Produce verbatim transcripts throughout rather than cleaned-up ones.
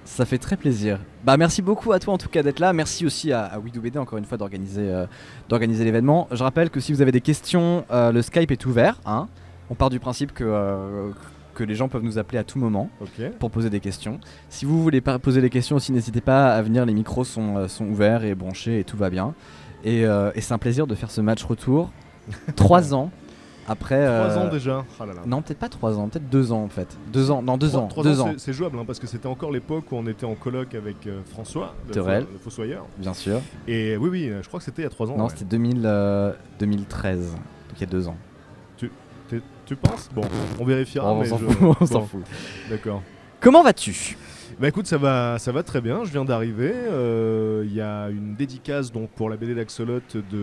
Ça fait très plaisir. Bah merci beaucoup à toi en tout cas d'être là. Merci aussi à, à WeDoBD encore une fois d'organiser euh, d'organiser l'événement. Je rappelle que si vous avez des questions, euh, le Skype est ouvert. Hein. On part du principe que, euh, que les gens peuvent nous appeler à tout moment okay. pour poser des questions. Si vous voulez pas poser des questions aussi, n'hésitez pas à venir. Les micros sont, euh, sont ouverts et branchés et tout va bien. Et, euh, et c'est un plaisir de faire ce match retour. Trois ans. Après, trois euh... ans déjà. Oh là là. Non, peut-être pas trois ans, peut-être deux ans en fait. Deux ans, non deux trois, ans. Trois deux ans, ans. C'est, c'est jouable hein, parce que c'était encore l'époque où on était en coloc avec euh, François, le, Terrel, le Fossoyeur. Bien sûr. Et oui, oui, je crois que c'était il y a trois ans. Non, ouais. c'était deux mille, euh, deux mille treize, donc il y a deux ans. Tu, tu penses? Bon, on vérifiera. Oh, on mais s'en je... fout. On bon, s'en fout. D'accord. Comment vas-tu? Bah écoute, ça va, ça va très bien, je viens d'arriver, il euh, y a une dédicace donc, pour la B D d'Axolot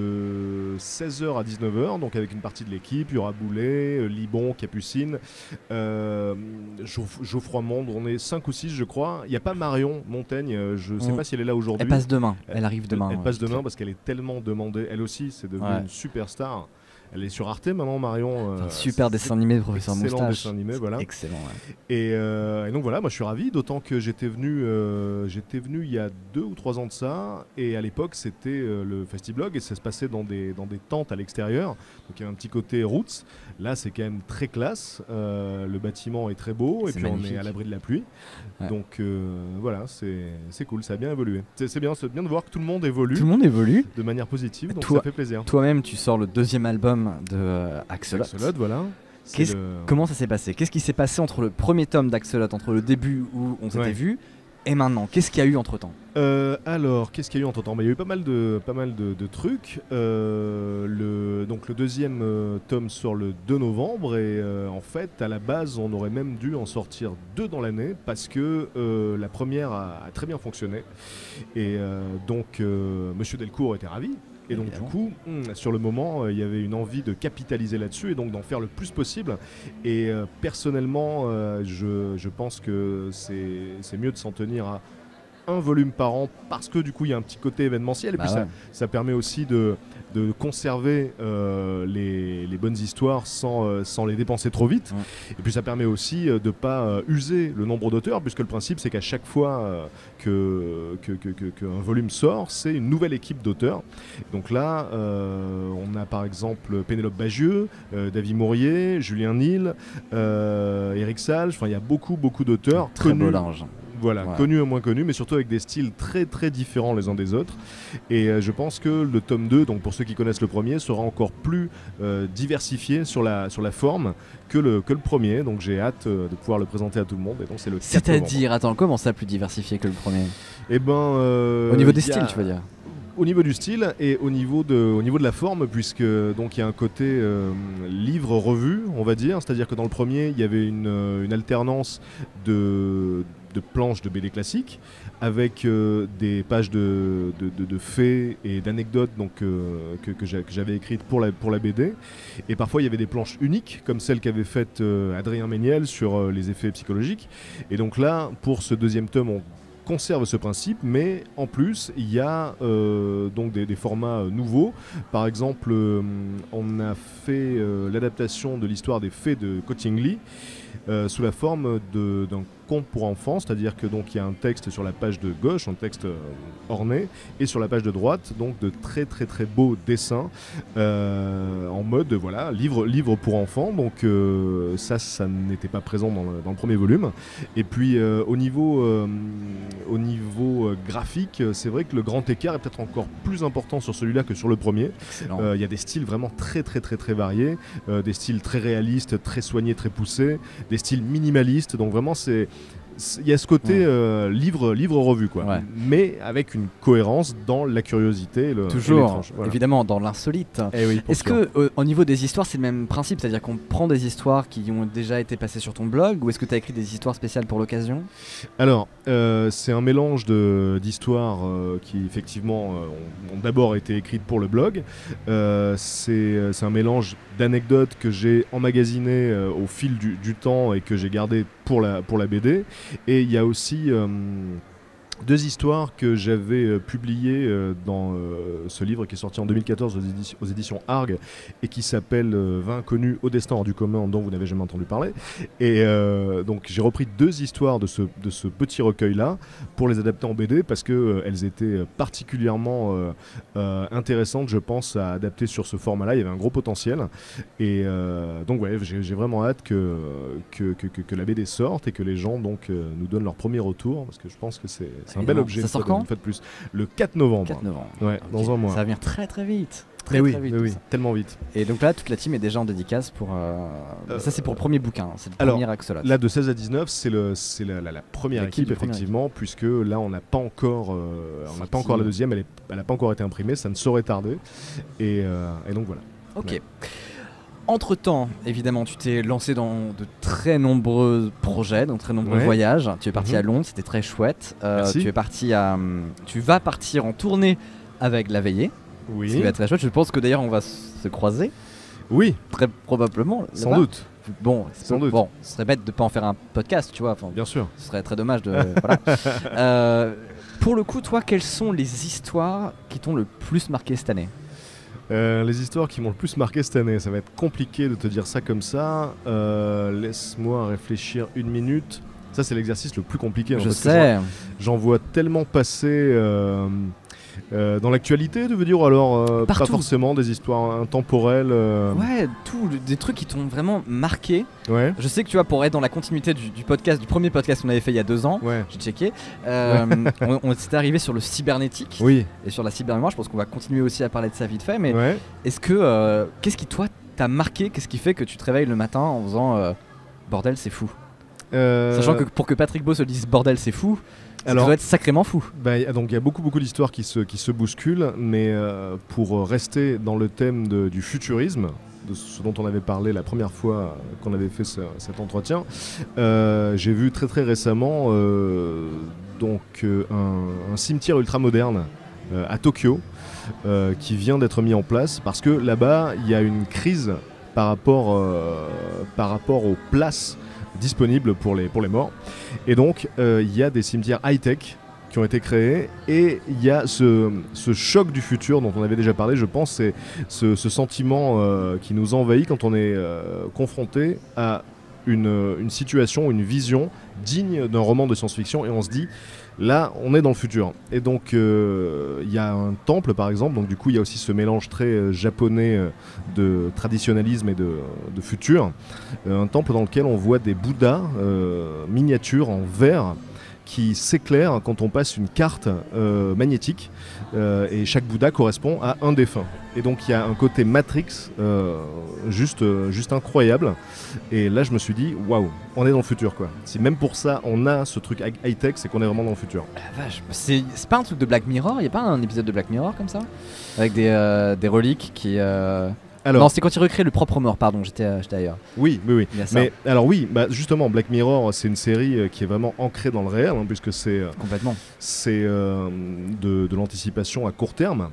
de seize heures à dix-neuf heures, donc avec une partie de l'équipe, il y aura Boulet, Libon, Capucine, euh, Geoff- Geoffroy Monde, on est cinq ou six je crois, il n'y a pas Marion Montaigne, je ne sais Mm. pas si elle est là aujourd'hui. Elle passe demain, elle arrive demain. Elle, elle ouais. passe demain parce qu'elle est tellement demandée, elle aussi c'est devenu Ouais. une superstar. Elle est sur Arte maintenant, Marion. Enfin, euh, super c'est- dessin animé de Professeur excellent Moustache. dessin animé, voilà. Excellent, ouais. Et, euh, et donc voilà, moi je suis ravi, d'autant que j'étais venu, euh, j'étais venu il y a deux ou trois ans de ça, et à l'époque c'était euh, le Festiblog, et ça se passait dans des, dans des tentes à l'extérieur, donc il y avait un petit côté roots. Là c'est quand même très classe, euh, le bâtiment est très beau, et C'est puis on magnifique. est à l'abri de la pluie. Ouais. Donc euh, voilà, c'est, c'est cool, ça a bien évolué. C'est, c'est bien, c'est bien de voir que tout le monde évolue Tout le monde évolue. de manière positive, donc Toi- ça fait plaisir. Toi-même, tu sors le deuxième album de euh, Axolot. Axolot, voilà. C'est Qu'est-ce- le- Comment ça s'est passé? Qu'est-ce qui s'est passé entre le premier tome d'Axolot, entre le début où on s'était Ouais. vu, et maintenant? Qu'est-ce qu'il y a eu entre temps? Euh, alors, qu'est-ce qu'il y a eu entre temps? Bah, il y a eu pas mal de, pas mal de, de trucs. Euh, le, donc le deuxième euh, tome sort le deux novembre et euh, en fait, à la base, on aurait même dû en sortir deux dans l'année parce que euh, la première a, a très bien fonctionné. Et euh, donc, euh, Monsieur Delcourt était ravi. Et donc Évidemment. du coup, hum, sur le moment, euh, il y avait une envie de capitaliser là-dessus et donc d'en faire le plus possible. Et euh, personnellement, euh, je, je pense que c'est, c'est mieux de s'en tenir à un volume par an parce que du coup il y a un petit côté événementiel et Bah puis ouais. ça, ça permet aussi de, de conserver euh, les, les bonnes histoires sans, euh, sans les dépenser trop vite. Ouais. Et puis ça permet aussi euh, de ne pas euh, user le nombre d'auteurs puisque le principe c'est qu'à chaque fois euh, que, que, que, que- qu'un volume sort, c'est une nouvelle équipe d'auteurs. Donc là, euh, on a par exemple Pénélope Bagieux, euh, David Mourier, Julien Nil, euh, Eric Salge, enfin il y a beaucoup beaucoup d'auteurs Très beau connus. linge. Voilà, Ouais. connus et moins connus, mais surtout avec des styles très très différents les uns des autres. Et euh, je pense que le tome deux, donc pour ceux qui connaissent le premier, sera encore plus euh, diversifié sur la, sur la forme que le, que le premier. Donc j'ai hâte euh, de pouvoir le présenter à tout le monde. Et donc c'est le quatre novembre. C'est-à-dire, attends, comment ça plus diversifié que le premier? Eh ben, euh, Au niveau des il y a- styles, tu veux dire? Au niveau du style et au niveau de, au niveau de la forme, puisque donc il y a un côté euh, livre-revue, on va dire. C'est-à-dire que dans le premier, il y avait une, euh, une alternance de, de planches de B D classiques avec euh, des pages de, de, de- de faits et d'anecdotes donc, euh, que, que j'a- que j'avais écrites pour la, pour la B D. Et parfois, il y avait des planches uniques, comme celle qu'avait faite euh, Adrien Méniel sur euh, les effets psychologiques. Et donc là, pour ce deuxième tome, on conserve ce principe, mais en plus il y a euh, donc des, des formats euh, nouveaux. Par exemple, euh, on a fait euh, l'adaptation de l'histoire des fées de Cottingley euh, sous la forme de- d'un conte pour enfants, c'est-à-dire que donc il y a un texte sur la page de gauche, un texte euh, orné, et sur la page de droite, donc de très très très beaux dessins euh, en mode voilà livre livre pour enfants. Donc euh, ça, ça n'était pas présent dans le, dans le premier volume. Et puis euh, au niveau euh, au niveau euh, graphique, euh, c'est vrai que le grand écart est peut-être encore plus important sur celui-là que sur le premier. Excellent. Euh, Il y a des styles vraiment très très très très variés, euh, des styles très réalistes, très soignés, très poussés, des styles minimalistes. Donc vraiment c'est c'est- il y a ce côté Ouais. euh, livre livre revue quoi, Ouais. mais avec une cohérence dans la curiosité et le, et Toujours, l'étrange. Voilà. évidemment, dans l'insolite. Eh oui, pour Est-ce sûr. que, euh, au niveau des histoires, c'est le même principe? C'est-à-dire qu'on prend des histoires qui ont déjà été passées sur ton blog, ou est-ce que tu as écrit des histoires spéciales pour l'occasion? Alors, euh, c'est un mélange de- d'histoires euh, qui effectivement euh, ont, ont d'abord été écrites pour le blog. Euh, c'est euh, c'est un mélange d'anecdotes que j'ai emmagasinées euh, au fil du, du temps et que j'ai gardé pour la, pour la B D. Et il y a aussi... euh, deux histoires que j'avais euh, publiées euh, dans euh, ce livre qui est sorti en deux mille quatorze aux éditions, aux éditions Arg et qui s'appelle euh, vingt inconnus au destin hors du commun dont vous n'avez jamais entendu parler. Et euh, donc j'ai repris deux histoires de ce, de ce petit recueil-là pour les adapter en B D parce qu'elles euh, étaient particulièrement euh, euh, intéressantes, je pense, à adapter sur ce format-là. Il y avait un gros potentiel. Et euh, donc ouais, j'ai, j'ai vraiment hâte que, que, que, que, que la B D sorte et que les gens donc, euh, nous donnent leur premier retour parce que je pense que c'est... C'est un bel objet. Ça sort quand ? Une fois de plus. Le quatre novembre. quatre novembre. Ouais, okay. Dans un mois. Ça va venir très très vite. Très, mais oui, très vite, mais oui tellement vite. Et donc là, toute la team est déjà en dédicace pour. Euh... Euh, ça, c'est pour le premier bouquin. C'est le alors, premier Axolot. Là, de seize à dix-neuf, c'est, le, c'est la, la, la première équipe, effectivement, équipe. Puisque là, on n'a pas encore, euh, on n'a pas encore la deuxième. Elle n'a pas encore été imprimée. Ça ne saurait tarder. Et, euh, et donc voilà. Ok. Ouais. Entre-temps, évidemment, tu t'es lancé dans de très nombreux projets, dans de très nombreux ouais. voyages. Tu es parti mmh. à Londres, c'était très chouette. Euh, tu es parti à, tu vas partir en tournée avec La Veillée. Oui. Ce qui va être très chouette. Je pense que d'ailleurs, on va se croiser. Oui. Très probablement. Sans là-bas. doute. Bon, Sans peu, doute. Bon, ce serait bête de pas en faire un podcast, tu vois. Enfin, bien sûr. Ce serait très dommage de. Voilà. Euh, pour le coup, toi, quelles sont les histoires qui t'ont le plus marqué cette année ? Euh, les histoires qui m'ont le plus marqué cette année, ça va être compliqué de te dire ça comme ça. Euh, laisse-moi réfléchir une minute. Ça, c'est l'exercice le plus compliqué. Je en fait, sais. J'en, j'en vois tellement passer euh, euh, dans l'actualité, tu veux dire, ou alors euh, pas forcément des histoires intemporelles. Euh... Ouais, tout, des trucs qui t'ont vraiment marqué. Ouais. Je sais que tu vois, pour être dans la continuité du, du podcast, du premier podcast qu'on avait fait il y a deux ans, ouais. j'ai checké, euh, ouais. on, on s'était arrivé sur le cybernétique oui. et sur la cybermémoire. Je pense qu'on va continuer aussi à parler de ça vite fait. Mais ouais. est-ce que, euh, qu'est-ce qui toi t'a marqué ? Qu'est-ce qui fait que tu te réveilles le matin en faisant euh, bordel, c'est fou ? Euh... Sachant que pour que Patrick Beau se dise bordel, c'est fou. Ça Alors, doit être sacrément fou. Bah, donc il y a beaucoup beaucoup d'histoires qui se, qui se bousculent, mais euh, pour rester dans le thème de, du futurisme, de ce dont on avait parlé la première fois qu'on avait fait ce, cet entretien, euh, j'ai vu très très récemment euh, donc, euh, un, un cimetière ultramoderne euh, à Tokyo euh, qui vient d'être mis en place parce que là-bas il y a une crise par rapport, euh, par rapport aux places disponibles pour les, pour les morts. Et donc, il euh, y a des cimetières high-tech qui ont été créés et il y a ce, ce choc du futur dont on avait déjà parlé, je pense, c'est ce, ce sentiment euh, qui nous envahit quand on est euh, confronté à une, une situation, une vision digne d'un roman de science-fiction et on se dit, là, on est dans le futur. Et donc, il euh, y a un temple, par exemple, donc du coup, il y a aussi ce mélange très euh, japonais euh, de traditionnalisme et de, de futur. Euh, un temple dans lequel on voit des bouddhas euh, miniatures en verre qui s'éclairent quand on passe une carte euh, magnétique euh, et chaque Bouddha correspond à un défunt. Et donc il y a un côté Matrix euh, juste, euh, juste incroyable. Et là je me suis dit, waouh, on est dans le futur quoi. Si même pour ça on a ce truc high-tech, c'est qu'on est vraiment dans le futur. La vache, c'est, c'est pas un truc de Black Mirror ? Il n'y a pas un épisode de Black Mirror comme ça ? Avec des, euh, des reliques qui... Euh... Alors, non, c'est quand il recrée le propre mort, pardon, j'étais, euh, j'étais ailleurs. Oui, oui, oui. Mais alors oui, bah, justement, Black Mirror, c'est une série euh, qui est vraiment ancrée dans le réel, hein, puisque c'est, euh, complètement. c'est euh, de, de l'anticipation à court terme.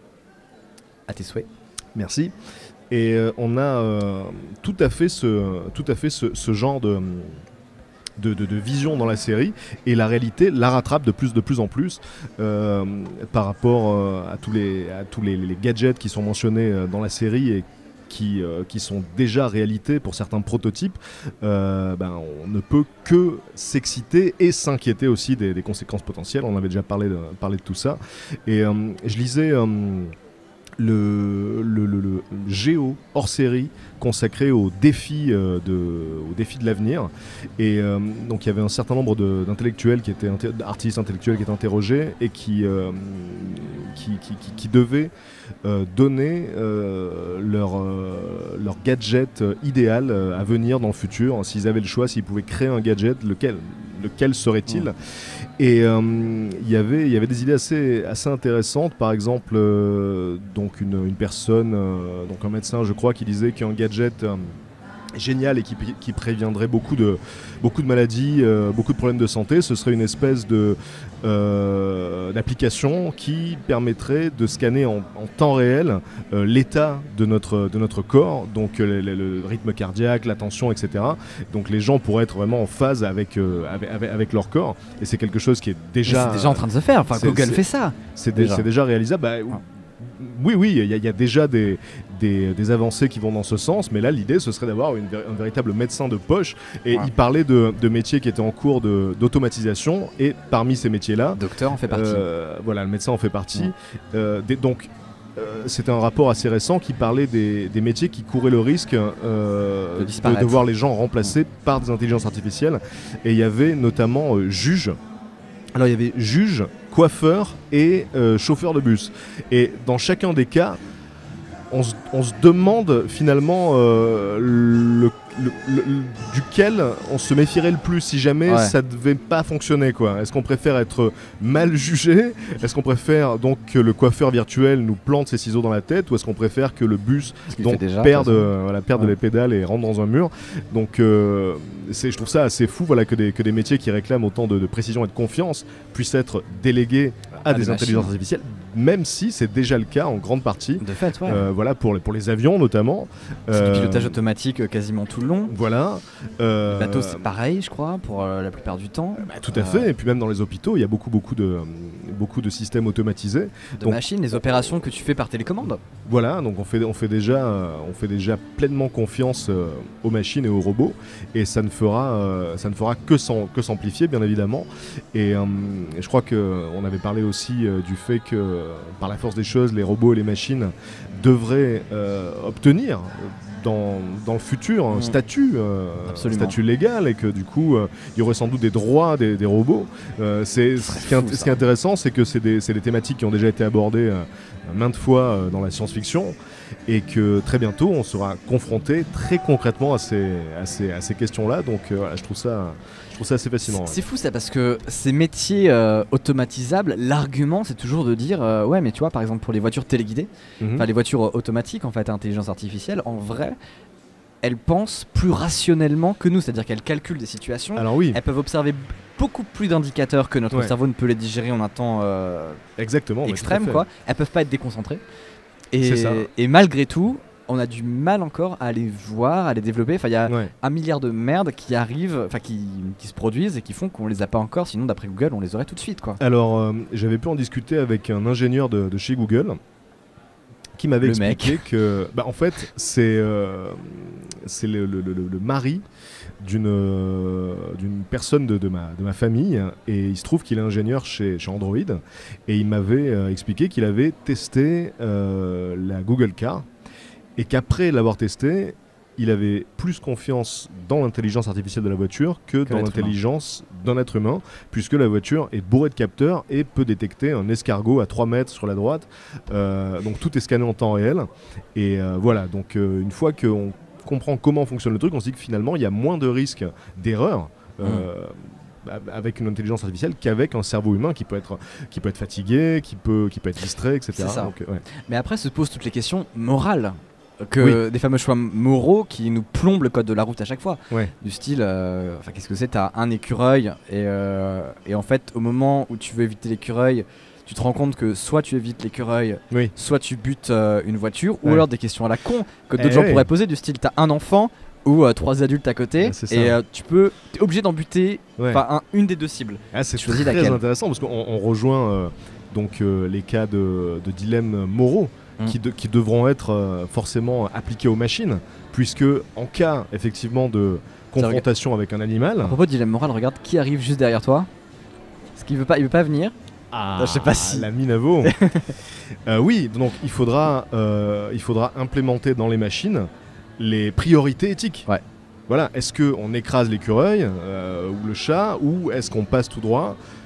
À tes souhaits. Merci. Et euh, on a euh, tout à fait ce, tout à fait ce, ce genre de... De, de, de vision dans la série et la réalité la rattrape de plus, de plus en plus euh, par rapport euh, à tous, les, à tous les, les gadgets qui sont mentionnés euh, dans la série et qui, euh, qui sont déjà réalité pour certains prototypes. Euh, ben, on ne peut que s'exciter et s'inquiéter aussi des, des conséquences potentielles. On avait déjà parlé de, parlé de tout ça et euh, je lisais euh, Le, le, le, le Géo hors série consacré aux défis, euh, de, aux défis de l'avenir et euh, donc il y avait un certain nombre de, d'intellectuels qui étaient inter- d'artistes intellectuels qui étaient interrogés et qui, euh, qui, qui, qui, qui devaient euh, donner euh, leur, euh, leur gadget idéal à venir dans le futur. S'ils avaient le choix, s'ils pouvaient créer un gadget, lequel, lequel serait-il ? Mmh. Et il euh, y avait, y avait des idées assez, assez intéressantes. Par exemple, euh, donc une, une personne, euh, donc un médecin, je crois, qui disait qu'un gadget euh, génial et qui, qui préviendrait beaucoup de, beaucoup de maladies, euh, beaucoup de problèmes de santé. Ce serait une espèce de, euh, d'application qui permettrait de scanner en, en temps réel euh, l'état de notre, de notre corps, donc euh, le, le rythme cardiaque, la tension, et cetera. Donc les gens pourraient être vraiment en phase avec, euh, avec, avec, avec leur corps, et c'est quelque chose qui est déjà... C'est déjà en train de se faire, enfin Google fait ça. C'est déjà. déjà réalisable. Bah, ah. Oui, oui, il y, y a déjà des, des, des avancées qui vont dans ce sens, mais là l'idée ce serait d'avoir une, un véritable médecin de poche, et ouais. il parlait de, de métiers qui étaient en cours de, d'automatisation, et parmi ces métiers-là... Docteur en fait partie. Euh, voilà, le médecin en fait partie. Ouais. Euh, des, donc euh, c'était un rapport assez récent qui parlait des, des métiers qui couraient le risque euh, de, de, de voir les gens remplacés ouais. par des intelligences artificielles, et il y avait notamment euh, juge. Alors il y avait juge, coiffeur et euh, chauffeur de bus. Et dans chacun des cas, on se, on se demande finalement euh, le, le, le, duquel on se méfierait le plus si jamais ouais. ça devait pas fonctionner, quoi. Est-ce qu'on préfère être mal jugé? Est-ce qu'on préfère donc que le coiffeur virtuel nous plante ses ciseaux dans la tête, ou est-ce qu'on préfère que le bus donc, déjà, perde, euh, voilà, perde ouais. les pédales et rentre dans un mur? Donc euh, c'est, je trouve ça assez fou, voilà, que, des, que des métiers qui réclament autant de, de précision et de confiance puissent être délégués à, à des, des intelligences artificielles, même si c'est déjà le cas en grande partie. De fait, ouais. Euh, voilà, pour les, pour les avions notamment. C'est euh, du pilotage automatique quasiment tout le long. Voilà. Euh, les bateaux, c'est pareil, je crois, pour euh, la plupart du temps. Bah, tout à euh... fait. Et puis même dans les hôpitaux, il y a beaucoup, beaucoup de, beaucoup de systèmes automatisés. De donc, machines, les opérations que tu fais par télécommande. Voilà, donc on fait, on fait, déjà, euh, on fait déjà pleinement confiance euh, aux machines et aux robots, et ça ne fera, euh, ça ne fera que, s'en, que s'amplifier, bien évidemment. Et euh, je crois qu'on avait parlé aussi euh, du fait que, euh, par la force des choses, les robots et les machines devraient euh, obtenir dans, dans le futur un mmh. statut, euh, un statut légal, et que du coup euh, il y aurait sans doute des droits des, des robots. Euh, c'est, ce, qui est, ce qui est intéressant, c'est que c'est des, c'est des thématiques qui ont déjà été abordées euh, maintes fois euh, dans la science-fiction, et que très bientôt on sera confronté très concrètement à ces, à ces, à ces questions-là. Donc euh, voilà, je trouve ça... Je trouve ça assez fascinant. C'est, ouais. c'est fou ça, parce que ces métiers euh, automatisables, l'argument c'est toujours de dire euh, ouais mais tu vois par exemple pour les voitures téléguidées, enfin mm-hmm. les voitures euh, automatiques en fait à intelligence artificielle, en vrai elles pensent plus rationnellement que nous, c'est-à-dire qu'elles calculent des situations. Alors oui. Elles peuvent observer beaucoup plus d'indicateurs que notre ouais. cerveau ne peut les digérer en un temps euh, Exactement, extrême quoi. Elles peuvent pas être déconcentrées. Et, c'est ça. Et malgré tout, on a du mal encore à les voir, à les développer. Enfin, il y a ouais. un milliard de merdes qui arrivent, enfin qui, qui se produisent et qui font qu'on les a pas encore. Sinon, d'après Google, on les aurait tout de suite, quoi. Alors, euh, j'avais pu en discuter avec un ingénieur de, de chez Google qui m'avait le expliqué mec. que, bah, en fait, c'est euh, c'est le, le, le, le mari d'une euh, d'une personne de, de ma de ma famille, et il se trouve qu'il est ingénieur chez chez Android, et il m'avait euh, expliqué qu'il avait testé euh, la Google Car. Et qu'après l'avoir testé, il avait plus confiance dans l'intelligence artificielle de la voiture que, que dans l'intelligence humain. d'un être humain, puisque la voiture est bourrée de capteurs et peut détecter un escargot à trois mètres sur la droite. Euh, donc tout est scanné en temps réel. Et euh, voilà, donc euh, une fois qu'on comprend comment fonctionne le truc, on se dit que finalement il y a moins de risques d'erreur. Euh, mmh. avec une intelligence artificielle qu'avec un cerveau humain qui peut être, qui peut être fatigué, qui peut, qui peut être distrait, et cetera. C'est ça. Donc, ouais. Mais après se posent toutes les questions morales. Que oui. Des fameux choix moraux qui nous plombent le code de la route à chaque fois. Ouais. Du style, euh, enfin qu'est-ce que c'est, t'as un écureuil et, euh, et en fait au moment où tu veux éviter l'écureuil, tu te rends compte que soit tu évites l'écureuil, oui. soit tu butes euh, une voiture, ouais. ou alors des questions à la con que d'autres eh gens ouais. pourraient poser, du style t'as un enfant ou euh, trois adultes à côté, ah, et euh, tu peux, t'es obligé d'en buter ouais. un, une des deux cibles. Ah, c'est très laquelle. Intéressant, parce qu'on on rejoint euh, donc euh, les cas de, de dilemmes moraux. Mmh. Qui, de, qui devront être euh, forcément appliqués aux machines, puisque en cas effectivement de confrontation avec un animal... À propos de dilemme moral, regarde qui arrive juste derrière toi. Est-ce qu'il veut pas, il veut pas venir? Ah, non, je sais pas si... la Minavo. euh, Oui, donc il faudra, euh, il faudra implémenter dans les machines les priorités éthiques. Ouais. Voilà, est-ce qu'on écrase l'écureuil euh, ou le chat, ou est-ce qu'on passe tout droit?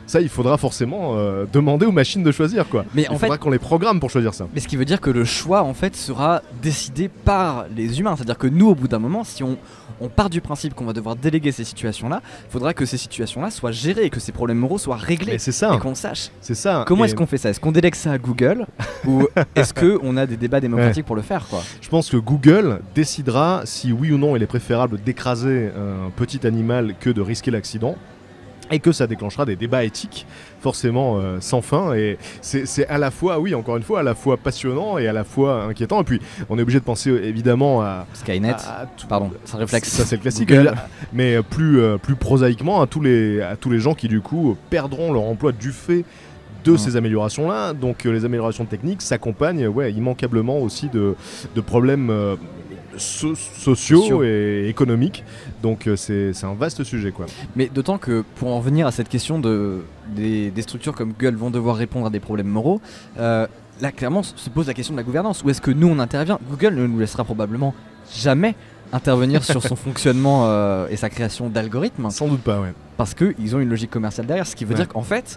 ça il faudra forcément euh, demander aux machines de choisir quoi. Mais il en faudra fait, qu'on les programme pour choisir ça. mais ce qui veut dire que le choix en fait sera décidé par les humains. C'est-à-dire que nous, au bout d'un moment, si on, on part du principe qu'on va devoir déléguer ces situations-là, il faudra que ces situations-là soient gérées et que ces problèmes moraux soient réglés. Mais c'est ça. Et qu'on sache. C'est ça. Comment Et est-ce qu'on fait ça? Est-ce qu'on délègue ça à Google ou est-ce qu'on a des débats démocratiques pour le faire quoi? Je pense que Google décidera si oui ou non il est préférable d'écraser un petit animal que de risquer l'accident. Et que ça déclenchera des débats éthiques forcément euh, sans fin. Et c'est, c'est à la fois, oui, encore une fois, à la fois passionnant et à la fois inquiétant. Et puis, on est obligé de penser euh, évidemment à Skynet. à- à tout- Pardon, c'est un réflexe. Ça, c'est le classique. Google. Mais euh, plus, euh, plus prosaïquement, à tous, les, à tous les gens qui, du coup, perdront leur emploi du fait de Mhm. ces améliorations-là. Donc, euh, les améliorations techniques s'accompagnent ouais, immanquablement aussi de, de problèmes euh, so- sociaux, Sociaux. et économiques. Donc, euh, c'est, c'est un vaste sujet, quoi. Mais d'autant que pour en venir à cette question de des, des structures comme Google vont devoir répondre à des problèmes moraux, euh, là clairement se pose la question de la gouvernance. Où est-ce que nous on intervient? Google ne nous laissera probablement jamais intervenir sur son fonctionnement euh, et sa création d'algorithmes Sans doute pas, ouais. parce qu'ils ont une logique commerciale derrière. Ce qui veut Ouais. dire qu'en fait,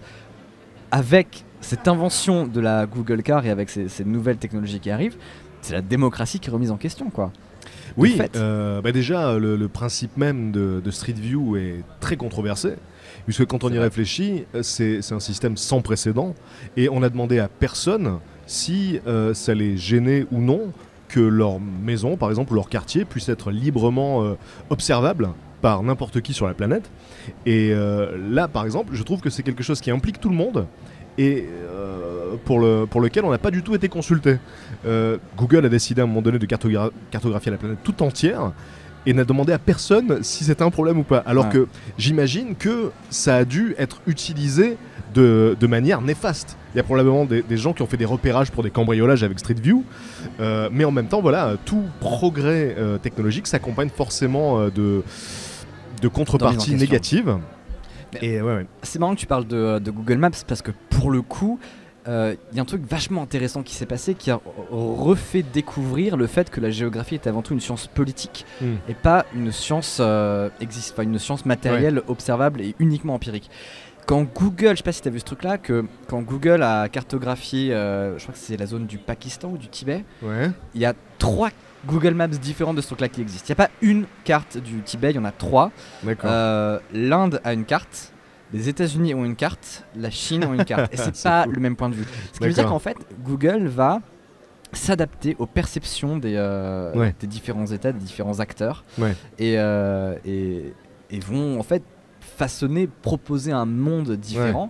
avec cette invention de la Google Car et avec ces, ces nouvelles technologies qui arrivent, c'est la démocratie qui est remise en question quoi. Oui, De fait. euh, bah déjà, le, le principe même de, de Street View est très controversé, puisque quand on C'est y vrai. réfléchit, euh, c'est, c'est un système sans précédent, et on a demandé à personne si euh, ça les gênait ou non que leur maison, par exemple, ou leur quartier, puisse être librement euh, observable par n'importe qui sur la planète. Et euh, là, par exemple, je trouve que c'est quelque chose qui implique tout le monde, et euh, pour, le, pour lequel on n'a pas du tout été consulté. Euh, Google a décidé à un moment donné de cartogra- cartographier la planète tout entière et n'a demandé à personne si c'était un problème ou pas. Alors Ouais. que j'imagine que ça a dû être utilisé de, de manière néfaste. Il y a probablement des, des gens qui ont fait des repérages pour des cambriolages avec Street View, euh, mais en même temps, voilà, tout progrès euh, technologique s'accompagne forcément euh, de, de contreparties question. négatives. Mais- Et ouais, ouais. C'est marrant que tu parles de, de Google Maps parce que pour le coup, il euh, y a un truc vachement intéressant qui s'est passé qui a refait découvrir le fait que la géographie est avant tout une science politique Mm. et pas une science, euh, existe, enfin, une science matérielle, observable et uniquement empirique. Quand Google, je sais pas si tu as vu ce truc là, que quand Google a cartographié, euh, je crois que c'est la zone du Pakistan ou du Tibet, Ouais. il y a trois Google Maps différents de ce truc là qui existent. Il n'y a pas une carte du Tibet, il y en a trois. D'accord. Euh, L'Inde a une carte, les États-Unis ont une carte, la Chine ont une carte. Et c'est C'est pas fou. le même point de vue. Ce qui veut dire D'accord. qu'en fait, Google va s'adapter aux perceptions des, euh, Ouais. des différents États, des différents acteurs. Ouais. Et, euh, et, et vont en fait façonner, proposer un monde différent.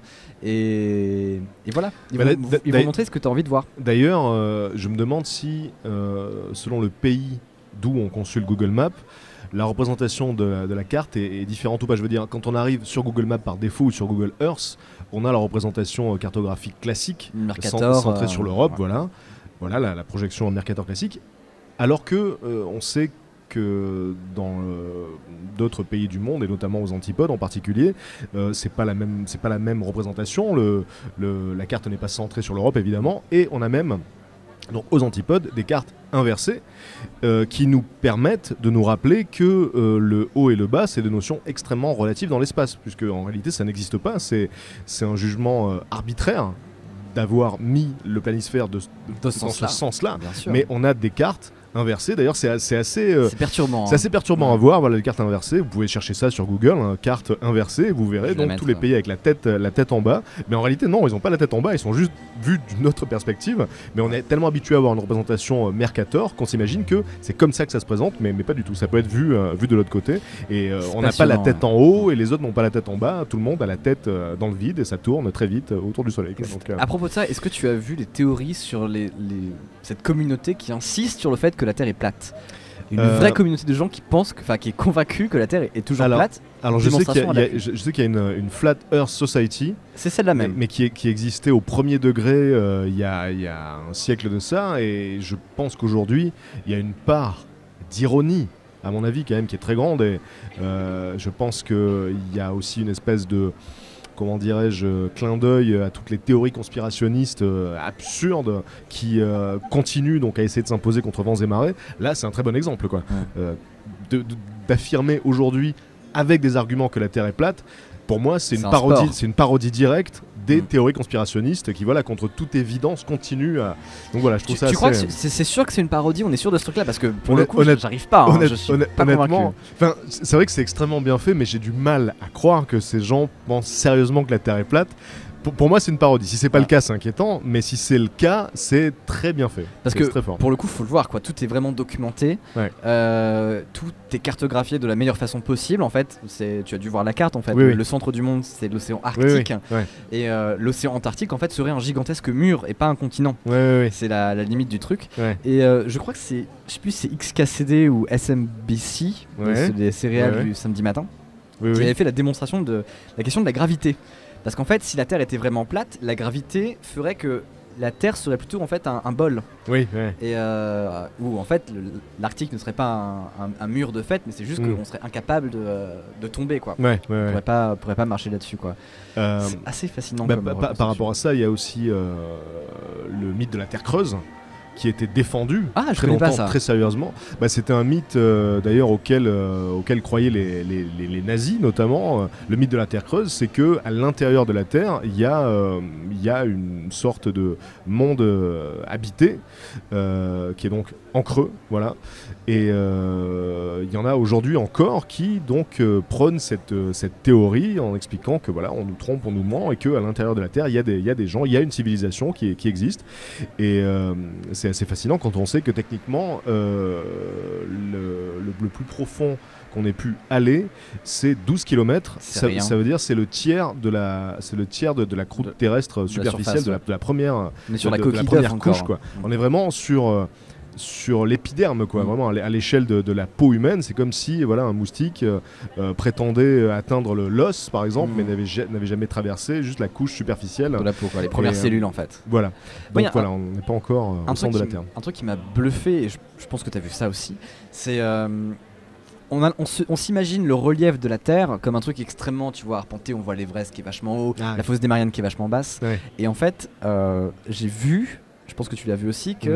Et, et voilà, ils, Bah, vont, d'a- ils d'a- vont montrer ce que tu as envie de voir. D'ailleurs, euh, je me demande si, euh, selon le pays d'où on consulte Google Maps, la représentation de la, de la carte est, est différente ou pas. Je veux dire, quand on arrive sur Google Maps par défaut ou sur Google Earth, on a la représentation euh, cartographique classique, Mercator, cent- centrée euh, sur l'Europe, ouais. voilà, voilà la, la projection en Mercator classique. Alors que euh, on sait que dans euh, d'autres pays du monde et notamment aux antipodes en particulier, euh, c'est pas la même, c'est pas la même représentation. Le, le- la carte n'est pas centrée sur l'Europe évidemment, et on a même donc aux antipodes des cartes inversées euh, qui nous permettent de nous rappeler que euh, le haut et le bas c'est des notions extrêmement relatives dans l'espace, puisque en réalité ça n'existe pas. C'est c'est un jugement euh, arbitraire d'avoir mis le planisphère de, De ce dans sens-là. ce sens-là. Bien sûr. Mais on a des cartes inversées. D'ailleurs, c'est assez, assez, euh, c'est perturbant. c'est hein. assez perturbant Ouais. à voir. Voilà les cartes inversées. Vous pouvez chercher ça sur Google, hein, carte inversée. Vous Je verrez vais donc mettre, tous les ouais. pays avec la tête, la tête en bas. Mais en réalité, non, ils n'ont pas la tête en bas. Ils sont juste vus d'une autre perspective. Mais on est tellement habitué à avoir une représentation euh, Mercator qu'on s'imagine que c'est comme ça que ça se présente, mais, mais pas du tout. Ça peut être vu, euh, vu de l'autre côté. Et euh, C'est on n'a pas la passionnant, tête en haut et les autres n'ont pas la tête en bas. Tout le monde a la tête euh, dans le vide et ça tourne très vite euh, autour du soleil, quoi. Donc, euh, À propos de ça, est-ce que tu as vu les théories sur les, les- cette communauté qui insiste sur le fait que la Terre est plate? Une Euh, vraie communauté de gens qui pensent, que- enfin qui est convaincue que la Terre est, est toujours Alors, plate. alors je sais qu'il y a, démonstration à il y a- l'appui. je, je sais qu'il y a une, une Flat Earth Society. C'est celle-là Mais, même. mais qui, est- qui existait au premier degré euh, il y, a, il y a un siècle de ça, et je pense qu'aujourd'hui il y a une part d'ironie, à mon avis quand même, qui est très grande, et euh, je pense qu'il y a aussi une espèce de, comment dirais-je, clin d'œil à toutes les théories conspirationnistes euh, absurdes qui euh, continuent donc à essayer de s'imposer contre vents et marées. Là c'est un très bon exemple, quoi. Ouais. Euh, de- de- d'affirmer aujourd'hui avec des arguments que la Terre est plate. pour moi, c'est une C'est un parodie, sport. c'est une parodie directe des Mm. théories conspirationnistes qui, voilà, contre toute évidence, continuent à. Donc voilà, je trouve Tu, ça tu assez. crois que c'est- c'est c'est sûr que c'est une parodie? On est sûr de ce truc-là parce que pour Honnête- le coup, honnête- j'arrive pas. hein, Honnête- je suis honnête- pas honnêtement, convaincu. enfin, c'est c'est vrai que c'est extrêmement bien fait, mais j'ai du mal à croire que ces gens pensent sérieusement que la Terre est plate. Pour, pour moi, c'est une parodie. Si c'est pas Ouais. le cas, c'est inquiétant, mais si c'est le cas, c'est très bien fait. Parce C'est que très fort. pour le coup, faut le voir, quoi. Tout est vraiment documenté. Ouais. Euh, tout est cartographié de la meilleure façon possible. En fait, c'est, tu as dû voir la carte. En fait, Oui, le, oui. le centre du monde, c'est l'océan Oui, oui. Arctique, Ouais. et euh, l'océan Antarctique, en fait, serait un gigantesque mur et pas un continent. Ouais, ouais, ouais. C'est la, la limite du truc. Ouais. Et euh, je crois que c'est, je sais plus, si c'est X K C D ou S M B C, Ouais. c'est des céréales Ouais, ouais. du samedi matin, Oui, qui oui. avait fait la démonstration de la question de la gravité. Parce qu'en fait, si la Terre était vraiment plate, la gravité ferait que la Terre serait plutôt en fait un, un bol. Oui, ouais. Et euh, où en fait le- l'Arctique ne serait pas un, un- un mur de fait, mais c'est juste Mm. qu'on serait incapable de, euh, de tomber, quoi. Ouais, ouais, On ouais. pourrait pas, pourrait pas marcher là-dessus, quoi. Euh, C'est assez fascinant. bah, comme bah, par- par représentation. rapport à ça, il y a aussi euh, le mythe de la Terre creuse qui était défendu Ah, je très connais pas longtemps, ça. très sérieusement. Bah, c'était un mythe euh, d'ailleurs auquel, euh, auquel croyaient les, les- les- les nazis notamment. Euh, le mythe de la Terre creuse, c'est que à l'intérieur de la Terre, il y, a, euh, il y a une sorte de monde euh, habité euh, qui est donc en creux, voilà. Et euh, il y en a aujourd'hui encore qui donc euh, prônent cette, euh, cette théorie en expliquant que voilà, on nous trompe, on nous ment et qu'à l'intérieur de la Terre, il y, a des- il y a des gens, il y a une civilisation qui, qui existe. Et euh, c'est assez fascinant quand on sait que techniquement, euh, le, le- le plus profond qu'on ait pu aller, c'est douze kilomètres. C'est Ça, rien. ça veut dire c'est le tiers de la, c'est le tiers de, de la croûte De- terrestre superficielle, surface, de, la, ouais. de la première, On est sur de- la de- de coquille première d'œuf encore. couche, quoi. Mm. On est vraiment sur euh, sur l'épiderme, quoi, Mm. vraiment à l'é- à l'échelle de, de la peau humaine. C'est comme si voilà, un moustique euh, euh, prétendait atteindre le l'os, par exemple, Mm. mais n'avait ja- n'avait jamais traversé juste la couche superficielle. De la peau, quoi. Les premières Et, euh, cellules, en fait. Voilà. Ouais, Donc un- voilà, on n'est pas encore euh, Un au truc, centre de la qui, Terre. m- un truc qui m'a bluffé, et je, je pense que tu as vu ça aussi, c'est. euh, on, a- on se- on s'imagine le relief de la Terre comme un truc extrêmement, tu vois, arpenté. On voit l'Everest qui est vachement haut, Ah, la fosse des Mariannes qui est vachement basse. Ouais. Et en fait, euh, j'ai vu, je pense que tu l'as vu aussi, que Mm.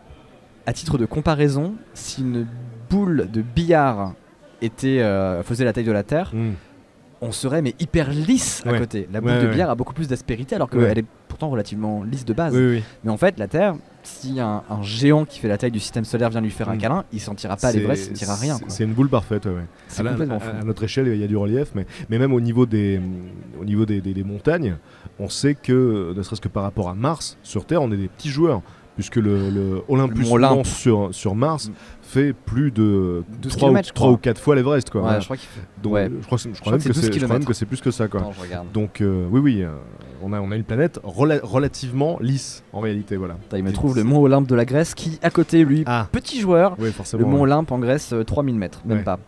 à titre de comparaison, si une boule de billard était, euh, faisait la taille de la Terre, Mm. on serait mais hyper lisse à Ouais. côté. La boule Ouais, de ouais. billard a beaucoup plus d'aspérité alors Ouais. qu'elle est pourtant relativement lisse de base. Oui, oui. Mais en fait, la Terre, si un, un géant qui fait la taille du système solaire vient lui faire un Mm. câlin, il sentira pas C'est- l'Everest, il sentira rien. c'est- quoi. C'est une boule parfaite, ouais, ouais. C'est À, la- complètement à- fou. à notre échelle, il y a du relief, mais, mais même au niveau, des, au niveau des, des- des montagnes, on sait que, ne serait-ce que par rapport à Mars, sur Terre, on est des petits joueurs, puisque le, le Olympus mont Olympe. Mons sur, sur Mars Mm. fait plus de douze trois kilomètres, je crois. ou quatre fois l'Everest, quoi. Ouais, Voilà. je crois qu'il fait. Donc, ouais. je crois, que c'est- je crois crois même que c'est que douze c'est je crois même kilomètres. que c'est plus que ça, quoi. Attends, je regarde. Donc euh, oui, oui, euh, on, a, on a une planète rela- relativement lisse, en réalité, voilà. Attends, il me C'est- trouve le mont Olympe de la Grèce qui, à côté, lui, Ah, petit joueur, oui, le forcément. mont ouais. Olympe en Grèce, euh, trois mille mètres, même Ouais. pas.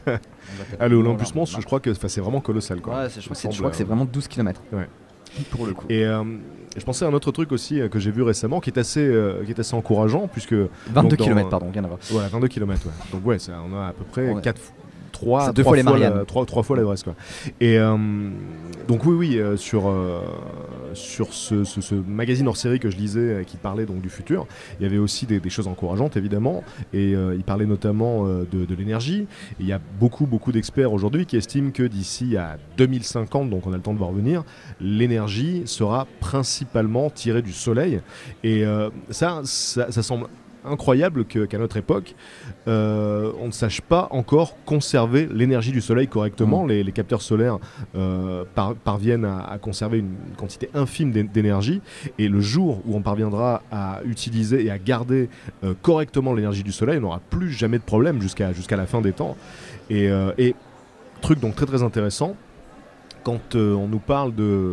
Ah, le Olympus Mons, je crois que 'fin, c'est vraiment colossal, quoi. Ouais, c'est- je crois que c'est- semble, je crois que c'est euh, vraiment douze kilomètres. Ouais. Pour le coup. Et euh, je pensais à un autre truc aussi euh, que j'ai vu récemment qui est assez, euh, qui est assez encourageant, puisque vingt-deux donc dans- kilomètres, pardon, rien à voir. voilà, vingt-deux kilomètres, ouais. Donc ouais, ça, on a à peu près Ouais. quatre, trois, C'est deux trois fois les Mariannes. la- trois, trois fois l'Everest, quoi. Et euh, donc oui, oui, euh, sur euh, sur ce, ce- ce magazine hors série que je lisais euh, qui parlait donc du futur, il y avait aussi des, des choses encourageantes évidemment, et euh, il parlait notamment euh, de, de l'énergie. Et il y a beaucoup beaucoup d'experts aujourd'hui qui estiment que d'ici à deux mille cinquante, donc on a le temps de voir venir, l'énergie sera principalement tirée du soleil. Et euh, ça, ça, ça semble incroyable que- qu'à notre époque, euh, on ne sache pas encore conserver l'énergie du soleil correctement. Mmh. Les, les capteurs solaires euh, par- parviennent à, à conserver une quantité infime d'é- d'énergie, et le jour où on parviendra à utiliser et à garder euh, correctement l'énergie du soleil, on n'aura plus jamais de problème jusqu'à jusqu'à la fin des temps. Et, euh, et truc donc très très intéressant, quand euh, on nous parle de,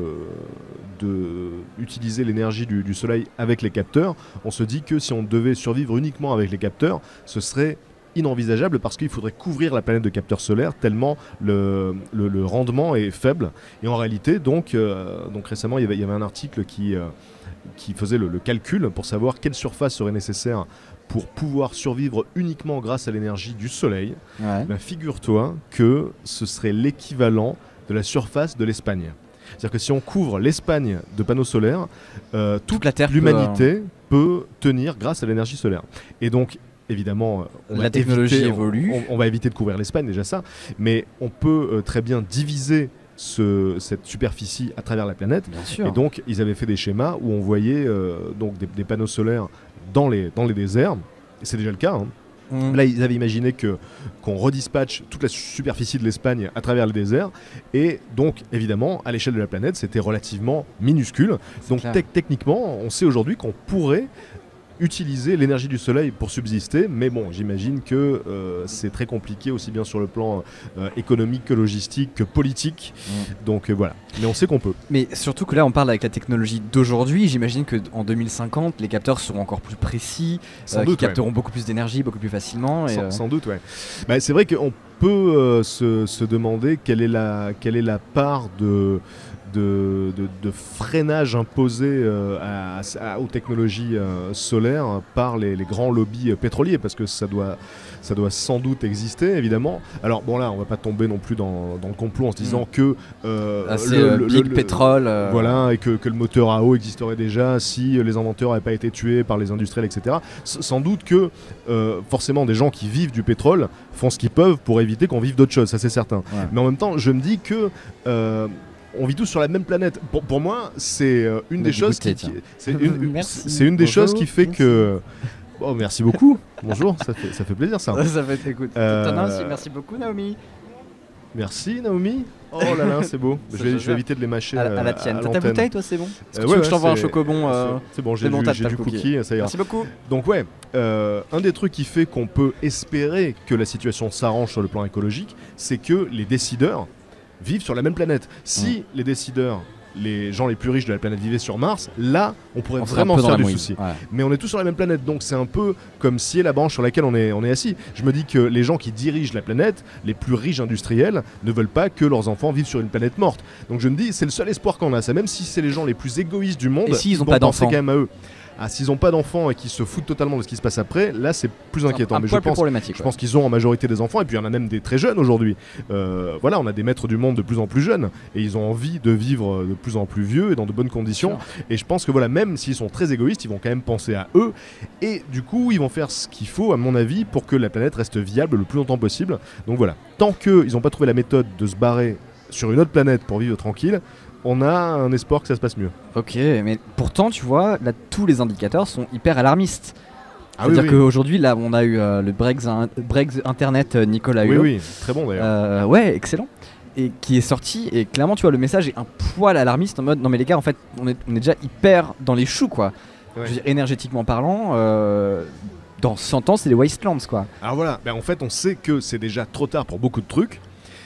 de utiliser l'énergie du, du soleil avec les capteurs, on se dit que si on devait survivre uniquement avec les capteurs, ce serait inenvisageable parce qu'il faudrait couvrir la planète de capteurs solaires tellement le, le- le rendement est faible. Et en réalité, donc, euh, donc récemment, il y avait, il y avait un article qui, euh, qui faisait le, le calcul pour savoir quelle surface serait nécessaire pour pouvoir survivre uniquement grâce à l'énergie du soleil. Ouais. Ben, figure-toi que ce serait l'équivalent de la surface de l'Espagne. C'est-à-dire que si on couvre l'Espagne de panneaux solaires, euh, toute, Toute la Terre peut, l'humanité peut tenir grâce à l'énergie solaire. Et donc, évidemment, euh, on La va technologie éviter- évolue. On, on va éviter de couvrir l'Espagne, déjà ça, mais on peut euh, très bien diviser ce, cette superficie à travers la planète. Bien sûr. Et donc, ils avaient fait des schémas où on voyait euh, donc des, des panneaux solaires dans les, dans les déserts. Et c'est déjà le cas. Hein. Mmh. Là, ils avaient imaginé que, qu'on redispatche toute la superficie de l'Espagne à travers le désert. Et donc, évidemment, à l'échelle de la planète, c'était relativement minuscule. C'est donc, te- techniquement, on sait aujourd'hui qu'on pourrait utiliser l'énergie du soleil pour subsister, mais bon, j'imagine que euh, c'est très compliqué aussi bien sur le plan euh, économique que logistique que politique, mmh. donc euh, voilà, mais on sait qu'on peut. Mais surtout que là on parle avec la technologie d'aujourd'hui, j'imagine qu'en deux mille cinquante les capteurs seront encore plus précis, euh, qui capteront ouais. beaucoup plus d'énergie, beaucoup plus facilement. Et sans, euh... sans doute, ouais. Bah, c'est vrai qu'on peut euh, se, se demander quelle est la, quelle est la part de... De, de, de freinage imposé euh, à, à, aux technologies euh, solaires par les, les grands lobbies euh, pétroliers, parce que ça doit, ça doit sans doute exister, évidemment. Alors bon, là on va pas tomber non plus dans, dans le complot en se disant mmh. que euh, ah, c'est le, le big le, pétrole euh... voilà, et que, que le moteur à eau existerait déjà si les inventeurs n'avaient pas été tués par les industriels, etc. S- sans doute que euh, forcément des gens qui vivent du pétrole font ce qu'ils peuvent pour éviter qu'on vive d'autres choses, ça c'est certain. Ouais. Mais en même temps, je me dis que euh, on vit tous sur la même planète. Pour, pour moi, c'est euh, une des choses qui, qui c'est une, c'est une des Bonjour, choses qui fait merci. que. Oh, merci beaucoup. Bonjour, ça fait ça fait plaisir ça. Ça fait écoute. Euh... Aussi, merci beaucoup Naomi. Merci Naomi. Oh là là, c'est beau. je, vais, je vais éviter de les mâcher à, à la tienne. T'as ta bouteille, toi, c'est bon. euh, ouais, ouais, je t'envoie un chocobon. Euh, c'est bon, j'ai, bon, du, j'ai du cookie, cookie, ça ira. Merci beaucoup. Donc ouais, euh, un des trucs qui fait qu'on peut espérer que la situation s'arrange sur le plan écologique, c'est que les décideurs vivent sur la même planète. Si mmh. les décideurs, les gens les plus riches de la planète vivaient sur Mars, là, on pourrait on vraiment se faire du souci. Ouais. Mais on est tous sur la même planète, donc c'est un peu comme si la branche sur laquelle on est, on est assis. Je me dis que les gens qui dirigent la planète, les plus riches industriels, ne veulent pas que leurs enfants vivent sur une planète morte. Donc je me dis, c'est le seul espoir qu'on a. C'est même si c'est les gens les plus égoïstes du monde, et s'ils n'ont bon, pas d'enfants, quand même à eux. Ah, s'ils n'ont pas d'enfants et qu'ils se foutent totalement de ce qui se passe après, là c'est plus inquiétant. Un, un mais je pense, je pense qu'ils ont en majorité des enfants, et puis il y en a même des très jeunes aujourd'hui. Euh, voilà, on a des maîtres du monde de plus en plus jeunes, et ils ont envie de vivre de plus en plus vieux et dans de bonnes conditions. Et je pense que voilà, même s'ils sont très égoïstes, ils vont quand même penser à eux, et du coup ils vont faire ce qu'il faut, à mon avis, pour que la planète reste viable le plus longtemps possible. Donc voilà, tant qu'ils n'ont pas trouvé la méthode de se barrer sur une autre planète pour vivre tranquille, on a un espoir que ça se passe mieux. Ok, mais pourtant, tu vois, là, tous les indicateurs sont hyper alarmistes. Ah C'est-à-dire oui, oui. qu'aujourd'hui, là, on a eu euh, le break, break Internet euh, Nicolas Hulot. Oui, oui, très bon d'ailleurs. Euh, ouais, excellent. Et qui est sorti, et clairement, tu vois, le message est un poil alarmiste en mode, non mais les gars, en fait, on est, on est déjà hyper dans les choux, quoi. Ouais. Je veux dire, énergétiquement parlant, euh, dans cent ans, c'est les wastelands, quoi. Alors voilà, ben, en fait, on sait que c'est déjà trop tard pour beaucoup de trucs.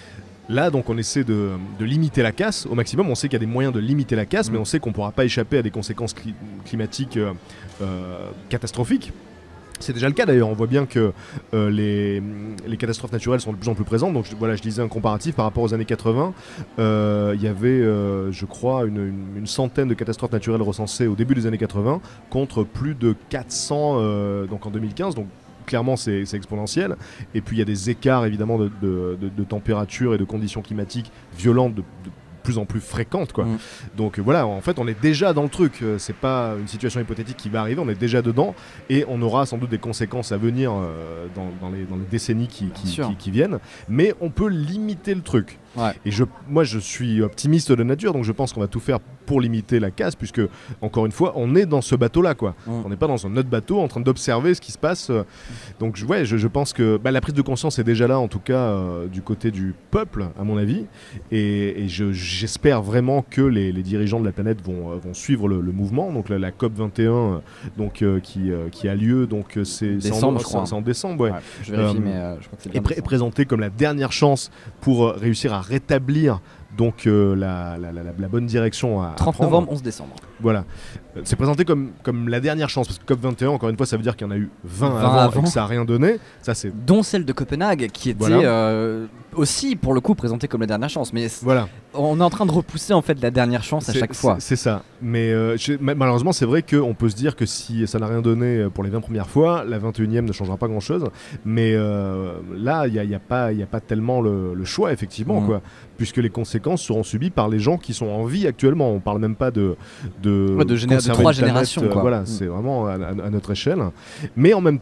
Là, donc, on essaie de, de limiter la casse au maximum. On sait qu'il y a des moyens de limiter la casse, mmh. mais on sait qu'on ne pourra pas échapper à des conséquences cli- climatiques euh, euh, catastrophiques. C'est déjà le cas d'ailleurs, on voit bien que euh, les, les catastrophes naturelles sont de plus en plus présentes. Donc je, voilà, je disais un comparatif par rapport aux années quatre-vingts. Euh, il y avait, euh, je crois, une, une, une centaine de catastrophes naturelles recensées au début des années quatre-vingts contre plus de quatre cents euh, donc en deux mille quinze. Donc clairement c'est, c'est exponentiel, et puis il y a des écarts évidemment de, de, de, de température et de conditions climatiques violentes de, de plus en plus fréquentes quoi. Mmh. Donc voilà, en fait on est déjà dans le truc, c'est pas une situation hypothétique qui va arriver, on est déjà dedans, et on aura sans doute des conséquences à venir euh, dans, dans, les, dans les décennies qui, qui, qui, qui viennent, mais on peut limiter le truc. Ouais. Et je, moi je suis optimiste de nature, donc je pense qu'on va tout faire pour limiter la casse, puisque encore une fois on est dans ce bateau là quoi. Mmh. On n'est pas dans un autre bateau en train d'observer ce qui se passe. Donc je, ouais, je, je pense que bah, la prise de conscience est déjà là, en tout cas euh, du côté du peuple à mon avis, et, et je, j'espère vraiment que les, les dirigeants de la planète vont, vont suivre le, le mouvement. Donc la, la COP vingt et un donc, euh, qui, euh, qui a lieu, donc c'est, décembre, c'est, en, c'est en décembre. Ouais. Ouais, je vérifie, euh, mais euh, je crois que c'est et, pr- et présenté comme la dernière chance pour euh, réussir à rétablir donc euh, la, la, la, la bonne direction à trente novembre, onze décembre. Voilà, c'est présenté comme, comme la dernière chance, parce que COP vingt et un, encore une fois, ça veut dire qu'il y en a eu vingt, vingt avant, avant et que ça n'a rien donné. Ça, c'est... Dont celle de Copenhague, qui était voilà. euh, aussi, pour le coup, présentée comme la dernière chance. Mais voilà. On est en train de repousser en fait la dernière chance à c'est, chaque fois. C'est, c'est ça. Mais euh, je, malheureusement, c'est vrai qu'on peut se dire que si ça n'a rien donné pour les vingt premières fois, la vingt et unième ne changera pas grand-chose. Mais euh, là, il n'y a, y a, pas, y a pas tellement le, le choix, effectivement, mmh. quoi, puisque les conséquences seront subies par les gens qui sont en vie actuellement. On ne parle même pas de... de de, géné- de trois générations. Euh, quoi. voilà, mmh. c'est vraiment à, à, à notre échelle. Mais en même temps,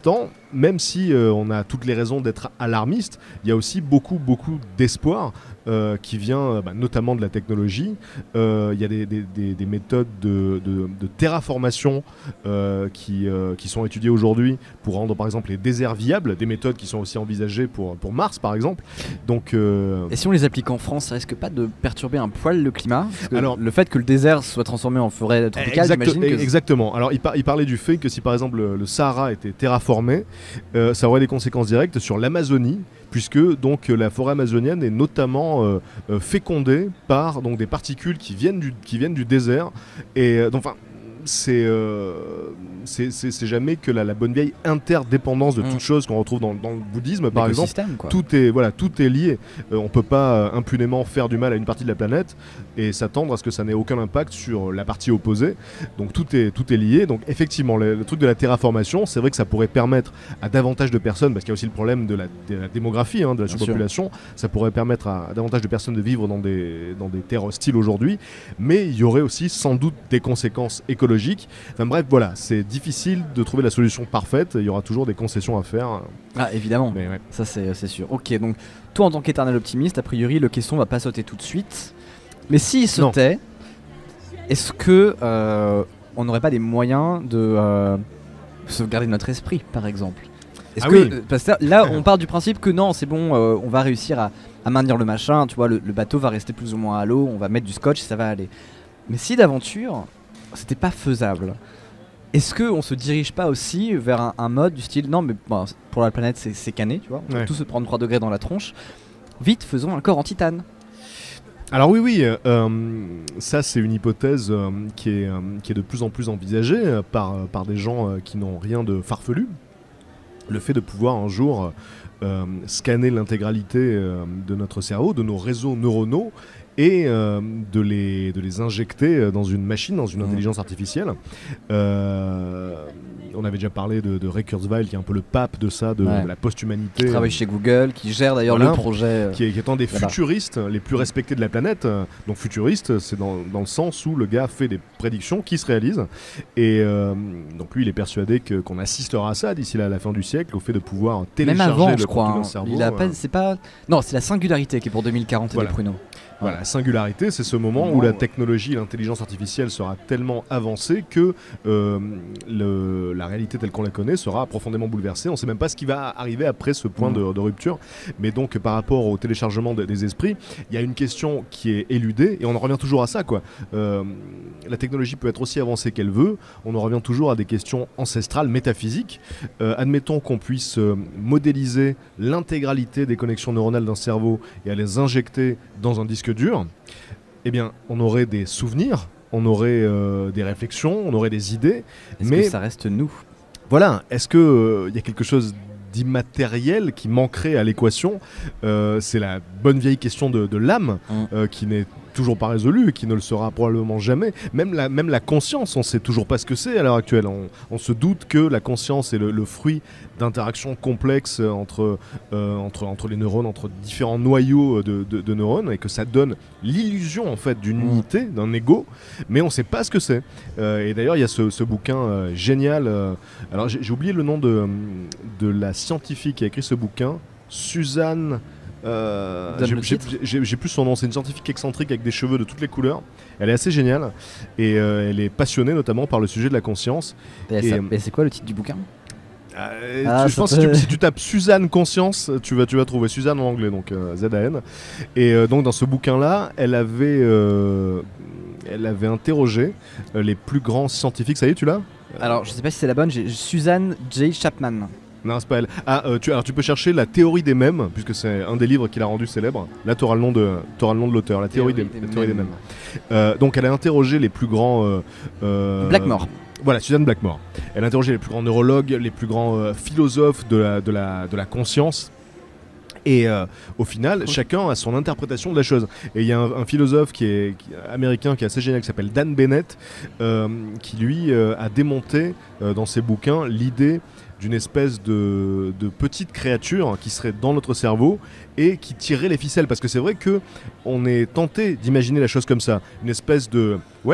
même si euh, on a toutes les raisons d'être alarmiste, il y a aussi beaucoup, beaucoup d'espoir euh, qui vient bah, notamment de la technologie. Euh, il y a des, des, des, des méthodes de, de, de terraformation euh, qui, euh, qui sont étudiées aujourd'hui pour rendre par exemple les déserts viables, des méthodes qui sont aussi envisagées pour, pour Mars par exemple. Donc, euh... Et si on les applique en France, ça risque pas de perturber un poil le climat? Parce que Alors, le fait que le désert soit transformé en forêt tropicale, exact, j'imagine que... Exactement. Alors il, par, il parlait du fait que si par exemple le, le Sahara était terraformé, euh, ça aurait des conséquences directes sur l'Amazonie, puisque donc la forêt amazonienne est notamment euh, euh, fécondée par donc des particules qui viennent du qui viennent du désert et euh, donc enfin c'est euh, c'est c'est jamais que la, la bonne vieille interdépendance de mmh. toutes choses qu'on retrouve dans, dans le bouddhisme par exemple. Quoi. Tout est voilà tout est lié. Euh, on peut pas euh, impunément faire du mal à une partie de la planète et s'attendre à ce que ça n'ait aucun impact sur la partie opposée. Donc tout est tout est lié. Donc effectivement le, le truc de la terraformation, c'est vrai que ça pourrait permettre à davantage de personnes, parce qu'il y a aussi le problème de la, de la démographie, hein, de la Bien surpopulation. Sûr. Ça pourrait permettre à, à davantage de personnes de vivre dans des dans des terres hostiles aujourd'hui. Mais il y aurait aussi sans doute des conséquences écologiques. Enfin bref, voilà, c'est difficile de trouver la solution parfaite. Il y aura toujours des concessions à faire. Ah évidemment, mais ouais. Ça c'est, c'est sûr. Ok, donc toi en tant qu'éternel optimiste, a priori le caisson va pas sauter tout de suite. Mais s'il sautait, non. Est-ce que euh, on n'aurait pas des moyens de euh, sauvegarder notre esprit, par exemple? Est-ce ah que, oui. Parce que là, on part du principe que non, c'est bon, euh, on va réussir à, à maintenir le machin. Tu vois, le, le bateau va rester plus ou moins à l'eau. On va mettre du scotch, ça va aller. Mais si d'aventure c'était pas faisable, est-ce qu'on se dirige pas aussi vers un, un mode du style non mais bon, pour la planète c'est, c'est cané, tu vois, on ouais. peut tous se prendre trois degrés dans la tronche, vite faisons un corps en titane? Alors oui oui euh, ça c'est une hypothèse euh, qui, est, euh, qui est de plus en plus envisagée euh, par, euh, par des gens euh, qui n'ont rien de farfelu. Le fait de pouvoir un jour euh, scanner l'intégralité euh, de notre cerveau, de nos réseaux neuronaux et euh, de, les, de les injecter dans une machine, dans une mmh. intelligence artificielle. Euh, on avait déjà parlé de, de Ray Kurzweil, qui est un peu le pape de ça, de, ouais. de la post-humanité. Qui travaille chez Google, qui gère d'ailleurs voilà, le projet. Euh, qui, est, qui est un des là-bas. futuristes les plus respectés de la planète. Donc futuriste, c'est dans, dans le sens où le gars fait des prédictions qui se réalisent. Et euh, donc lui, il est persuadé que, qu'on assistera à ça d'ici la, la fin du siècle, au fait de pouvoir télécharger Même avant, le je crois, contenu hein. d'un cerveau. Il a pas, c'est pas... Non, c'est la singularité qui est pour deux mille quarante voilà. et les pruneaux. Voilà, la singularité, c'est ce moment non, où la technologie, l'intelligence artificielle sera tellement avancée que euh, le, la réalité telle qu'on la connaît sera profondément bouleversée. On ne sait même pas ce qui va arriver après ce point mmh. de, de rupture. Mais donc, par rapport au téléchargement de, des esprits, il y a une question qui est éludée et on en revient toujours à ça, quoi. Euh, la technologie peut être aussi avancée qu'elle veut. On en revient toujours à des questions ancestrales, métaphysiques. Euh, admettons qu'on puisse euh, modéliser l'intégralité des connexions neuronales d'un cerveau et à les injecter dans un disque dur, eh bien, on aurait des souvenirs, on aurait euh, des réflexions, on aurait des idées. Est-ce mais que ça reste nous? Voilà, est-ce qu'il euh, y a quelque chose d'immatériel qui manquerait à l'équation? euh, C'est la bonne vieille question de, de l'âme, mmh. euh, qui n'est toujours pas résolue et qui ne le sera probablement jamais. Même la, même la conscience, on ne sait toujours pas ce que c'est à l'heure actuelle. On, on se doute que la conscience est le, le fruit d'interactions complexes entre, euh, entre, entre les neurones, entre différents noyaux de, de, de neurones, et que ça donne l'illusion en fait d'une unité, d'un ego, mais on ne sait pas ce que c'est. Euh, et d'ailleurs, il y a ce, ce bouquin euh, génial. Euh, alors j'ai, j'ai oublié le nom de, de la scientifique qui a écrit ce bouquin, Suzanne... Euh, j'ai, j'ai, j'ai, j'ai plus son nom, c'est une scientifique excentrique avec des cheveux de toutes les couleurs. Elle est assez géniale et euh, elle est passionnée notamment par le sujet de la conscience. Et, et, ça, et c'est quoi le titre du bouquin? Euh, ah, tu, je pense que si tu, si tu tapes Suzanne Conscience, tu vas, tu vas trouver Suzanne en anglais, donc euh, Z A N. Et euh, donc dans ce bouquin-là, elle avait, euh, elle avait interrogé euh, les plus grands scientifiques. Ça y est, tu l'as? Alors je sais pas si c'est la bonne, j'ai Suzanne J. Chapman. Non, c'est pas elle. Ah, euh, tu, alors tu peux chercher la théorie des mèmes, puisque c'est un des livres qui l'a rendu célèbre. Là, tu auras le nom de, t'auras le nom de l'auteur, la théorie, théorie des, des, théorie des mèmes. Euh, donc, elle a interrogé les plus grands. Euh, euh, Blackmore. Voilà, Suzanne Blackmore. Elle a interrogé les plus grands neurologues, les plus grands euh, philosophes de la, de, la, de la conscience. Et euh, au final, chacun a son interprétation de la chose. Et il y a un, un philosophe qui est, qui, américain qui est assez génial, qui s'appelle Dan Bennett, euh, qui lui euh, a démonté euh, dans ses bouquins l'idée d'une espèce de, de petite créature qui serait dans notre cerveau et qui tirerait les ficelles. Parce que c'est vrai qu'on est tenté d'imaginer la chose comme ça. Une espèce de... Ouais,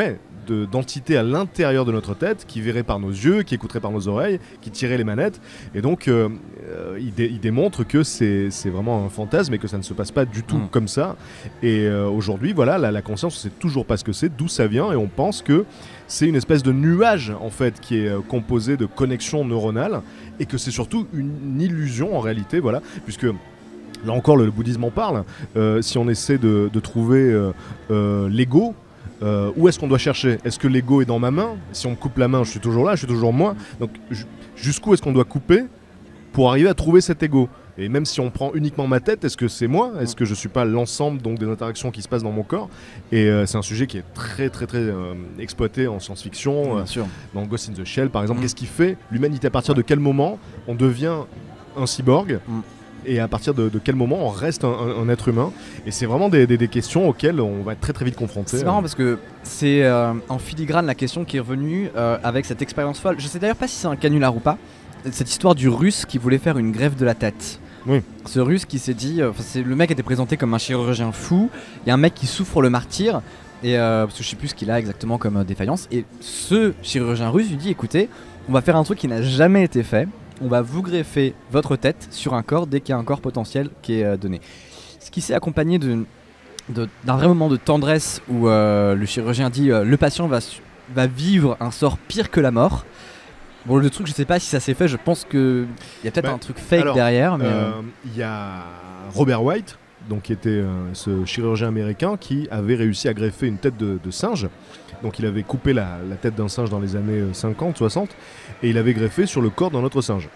de, d'entités à l'intérieur de notre tête qui verraient par nos yeux, qui écouteraient par nos oreilles, qui tireraient les manettes. Et donc, euh, euh, il, dé, il démontre que c'est, c'est vraiment un fantasme et que ça ne se passe pas du tout mmh. comme ça. Et euh, aujourd'hui, voilà, la, la conscience, on ne sait toujours pas ce que c'est, d'où ça vient, et on pense que c'est une espèce de nuage en fait qui est euh, composé de connexions neuronales et que c'est surtout une illusion en réalité, voilà, puisque là encore le, le bouddhisme en parle. Euh, si on essaie de, de trouver euh, euh, l'ego, euh, où est-ce qu'on doit chercher? Est-ce que l'ego est dans ma main? Si on me coupe la main, je suis toujours là, je suis toujours moi. Donc jusqu'où est-ce qu'on doit couper pour arriver à trouver cet ego? Et même si on prend uniquement ma tête, est-ce que c'est moi? Est-ce que je suis pas l'ensemble donc des interactions qui se passent dans mon corps? Et euh, c'est un sujet qui est très très très euh, exploité en science-fiction, euh, dans Ghost in the Shell par exemple. Mmh. Qu'est-ce qui fait l'humanité? À partir de quel moment on devient un cyborg? Mmh. Et à partir de, de quel moment on reste un, un, un être humain? Et c'est vraiment des, des, des questions auxquelles on va être très très vite confronté. C'est marrant parce que c'est euh, en filigrane la question qui est revenue euh, avec cette expérience folle. Je sais d'ailleurs pas si c'est un canular ou pas. Cette histoire du russe qui voulait faire une greffe de la tête. Oui. Ce russe qui s'est dit, euh, c'est, le mec était présenté comme un chirurgien fou. Il y a un mec qui souffre le martyre. Et euh, parce que je sais plus ce qu'il a exactement comme euh, défaillance. Et ce chirurgien russe lui dit, écoutez, on va faire un truc qui n'a jamais été fait. On va vous greffer votre tête sur un corps dès qu'il y a un corps potentiel qui est euh, donné. Ce qui s'est accompagné de, de, d'un vrai moment de tendresse où euh, le chirurgien dit euh, le patient va, va vivre un sort pire que la mort. Bon, le truc, je sais pas si ça s'est fait, je pense qu'il y a peut-être bah, un truc fake alors, derrière. Mais il euh, euh... y a Robert White, donc, qui était euh, ce chirurgien américain qui avait réussi à greffer une tête de, de singe. Donc il avait coupé la, la tête d'un singe dans les années cinquante, soixante et il avait greffé sur le corps d'un autre singe.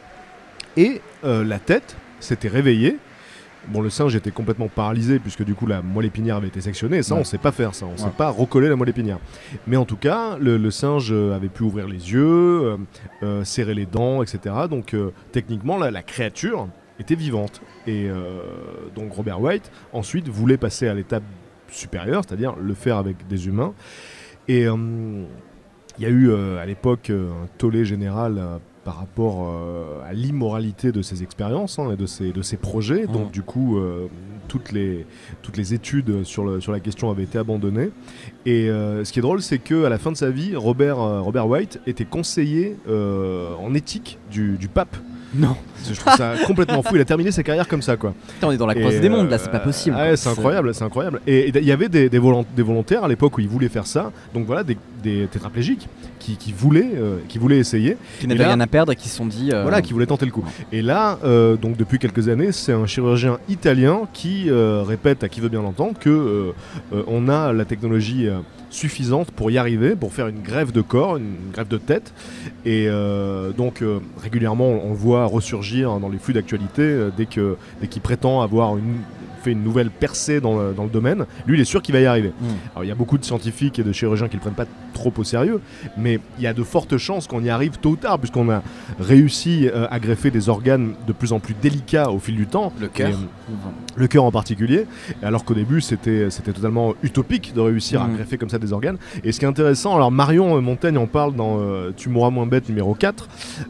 Et euh, la tête s'était réveillée. Bon, le singe était complètement paralysé puisque du coup la moelle épinière avait été sectionnée. Et ça, ouais. on ne sait pas faire ça. On ne ouais. sait pas recoller la moelle épinière. Mais en tout cas, le, le singe avait pu ouvrir les yeux, euh, euh, serrer les dents, et cetera. Donc euh, techniquement, la, la créature était vivante. Et euh, donc Robert White ensuite voulait passer à l'étape supérieure, c'est-à-dire le faire avec des humains. Et il euh, y a eu euh, à l'époque euh, un tollé général euh, par rapport euh, à l'immoralité de ces expériences hein, et de ces, de ces projets. Mmh. Donc du coup, euh, toutes, les, toutes les études sur, le, sur la question avaient été abandonnées. Et euh, ce qui est drôle, c'est qu'à la fin de sa vie, Robert, euh, Robert White était conseiller euh, en éthique du, du pape. Non. Je trouve ça complètement fou. Il a terminé sa carrière comme ça, quoi. Putain, on est dans la croisée des mondes, là, c'est pas possible. Ouais, c'est incroyable, c'est incroyable. Et il y avait des, des, volont- des volontaires à l'époque où ils voulaient faire ça. Donc voilà, des, des tétraplégiques qui, qui, voulaient, euh, qui voulaient essayer. Qui n'avaient rien à perdre et qui se sont dit. Euh... Voilà, qui voulaient tenter le coup. Et là, euh, donc depuis quelques années, c'est un chirurgien italien qui euh, répète à qui veut bien l'entendre que euh, euh, on a la technologie. Euh, suffisante pour y arriver, pour faire une greffe de corps, une greffe de tête. Et euh, donc euh, régulièrement on le voit ressurgir dans les flux d'actualité euh, dès, que, dès qu'il prétend avoir une, fait une nouvelle percée dans le, dans le domaine. Lui, il est sûr qu'il va y arriver. Mmh. Alors il y a beaucoup de scientifiques et de chirurgiens qui ne le prennent pas trop au sérieux, mais il y a de fortes chances qu'on y arrive tôt ou tard, puisqu'on a réussi euh, à greffer des organes de plus en plus délicats au fil du temps. Le cœur. Mmh. Le cœur en particulier, alors qu'au début c'était, c'était totalement utopique de réussir mmh. à greffer comme ça des organes. Et ce qui est intéressant, alors Marion Montaigne en parle dans euh, Tu mourras moins bête numéro quatre.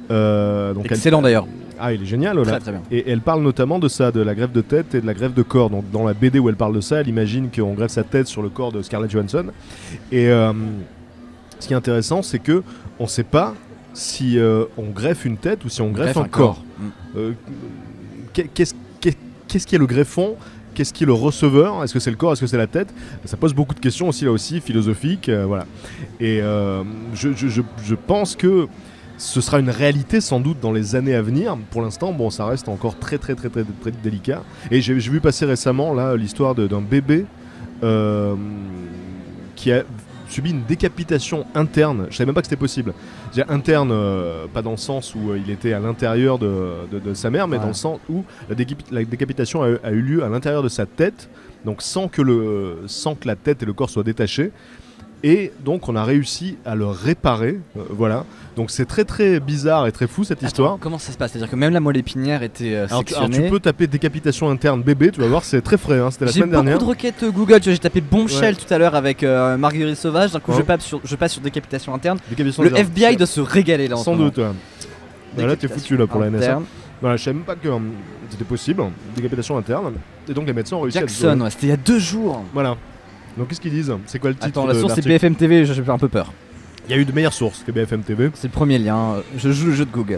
Euh, donc Excellent elle, d'ailleurs. Ah, il est génial, Ola. Très, très bien. Et elle parle notamment de ça, de la greffe de tête et de la greffe de corps. Donc dans la B D où elle parle de ça, elle imagine qu'on greffe sa tête sur le corps de Scarlett Johansson. Et euh, ce qui est intéressant, c'est que on ne sait pas si euh, on greffe une tête ou si on greffe, greffe un, un corps. corps. Mmh. Euh, qu'est-ce, qu'est, qu'est-ce qui est le greffon ? Qu'est-ce qui est le receveur ? Est-ce que c'est le corps ? Est-ce que c'est la tête ? Ça pose beaucoup de questions aussi, là aussi, philosophiques. Euh, voilà. Et euh, je, je, je, je pense que ce sera une réalité sans doute dans les années à venir. Pour l'instant, bon, ça reste encore très très très très, très délicat. Et j'ai, j'ai vu passer récemment là l'histoire de, d'un bébé euh, qui a subi une décapitation interne. Je savais même pas que c'était possible. Je veux dire, interne, euh, pas dans le sens où euh, il était à l'intérieur de, de, de sa mère, mais ouais. dans le sens où la, décapi- la décapitation a, a eu lieu à l'intérieur de sa tête, donc sans que, le, sans que la tête et le corps soient détachés. Et donc on a réussi à le réparer, euh, voilà. Donc c'est très très bizarre et très fou cette Attends, histoire. Comment ça se passe ? C'est-à-dire que même la moelle épinière était euh, alors, sectionnée. Alors tu peux taper décapitation interne bébé, tu vas voir, c'est très frais, hein. C'était la j'ai semaine dernière. J'ai beaucoup de requêtes Google, tu vois, j'ai tapé Bombshell ouais. tout à l'heure avec euh, Marguerite Sauvage, d'un coup ouais. je, passe sur, je passe sur décapitation interne. Décapitation le interne. F B I doit se régaler là en Sans doute, ouais. Bah, là t'es foutu là pour interne. La N S A. Voilà, je savais même pas que um, c'était possible, décapitation interne. Et donc les médecins ont réussi Jackson, à... Jackson, ouais, c'était il y a deux jours. Voilà. Donc qu'est-ce qu'ils disent? C'est quoi le titre? Attends, la de source c'est l'article? B F M T V, j'ai un peu peur. Il y a eu de meilleures sources que B F M T V. C'est le premier lien, je joue le jeu de Google.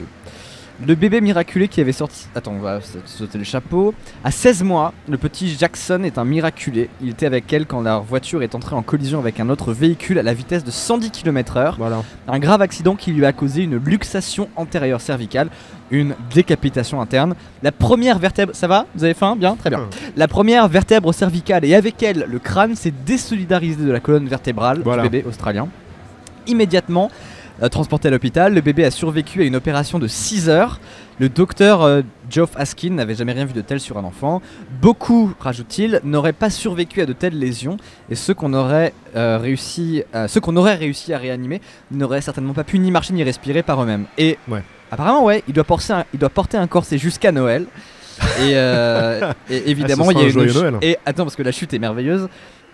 Le bébé miraculé qui avait sorti... Attends, on va sauter le chapeau. À seize mois, le petit Jackson est un miraculé. Il était avec elle quand leur voiture est entrée en collision avec un autre véhicule à la vitesse de cent dix kilomètres heure. Voilà. Un grave accident qui lui a causé une luxation antérieure cervicale, une décapitation interne. La première vertèbre... Ça va? Vous avez faim? Bien? Très bien. Hum. La première vertèbre cervicale et avec elle, le crâne s'est désolidarisé de la colonne vertébrale voilà. du bébé australien. Immédiatement... Euh, transporté à l'hôpital, le bébé a survécu à une opération de six heures. Le docteur euh, Geoff Askin n'avait jamais rien vu de tel sur un enfant. Beaucoup, rajoute-t-il, n'auraient pas survécu à de telles lésions et ceux qu'on aurait, euh, réussi, euh, ceux qu'on aurait réussi à réanimer n'auraient certainement pas pu ni marcher ni respirer par eux-mêmes. Et ouais. apparemment, ouais, il doit porter un, il doit porter un corset jusqu'à Noël. Et, euh, et évidemment, ah, il y a une ch- Noël. Et attends, parce que la chute est merveilleuse.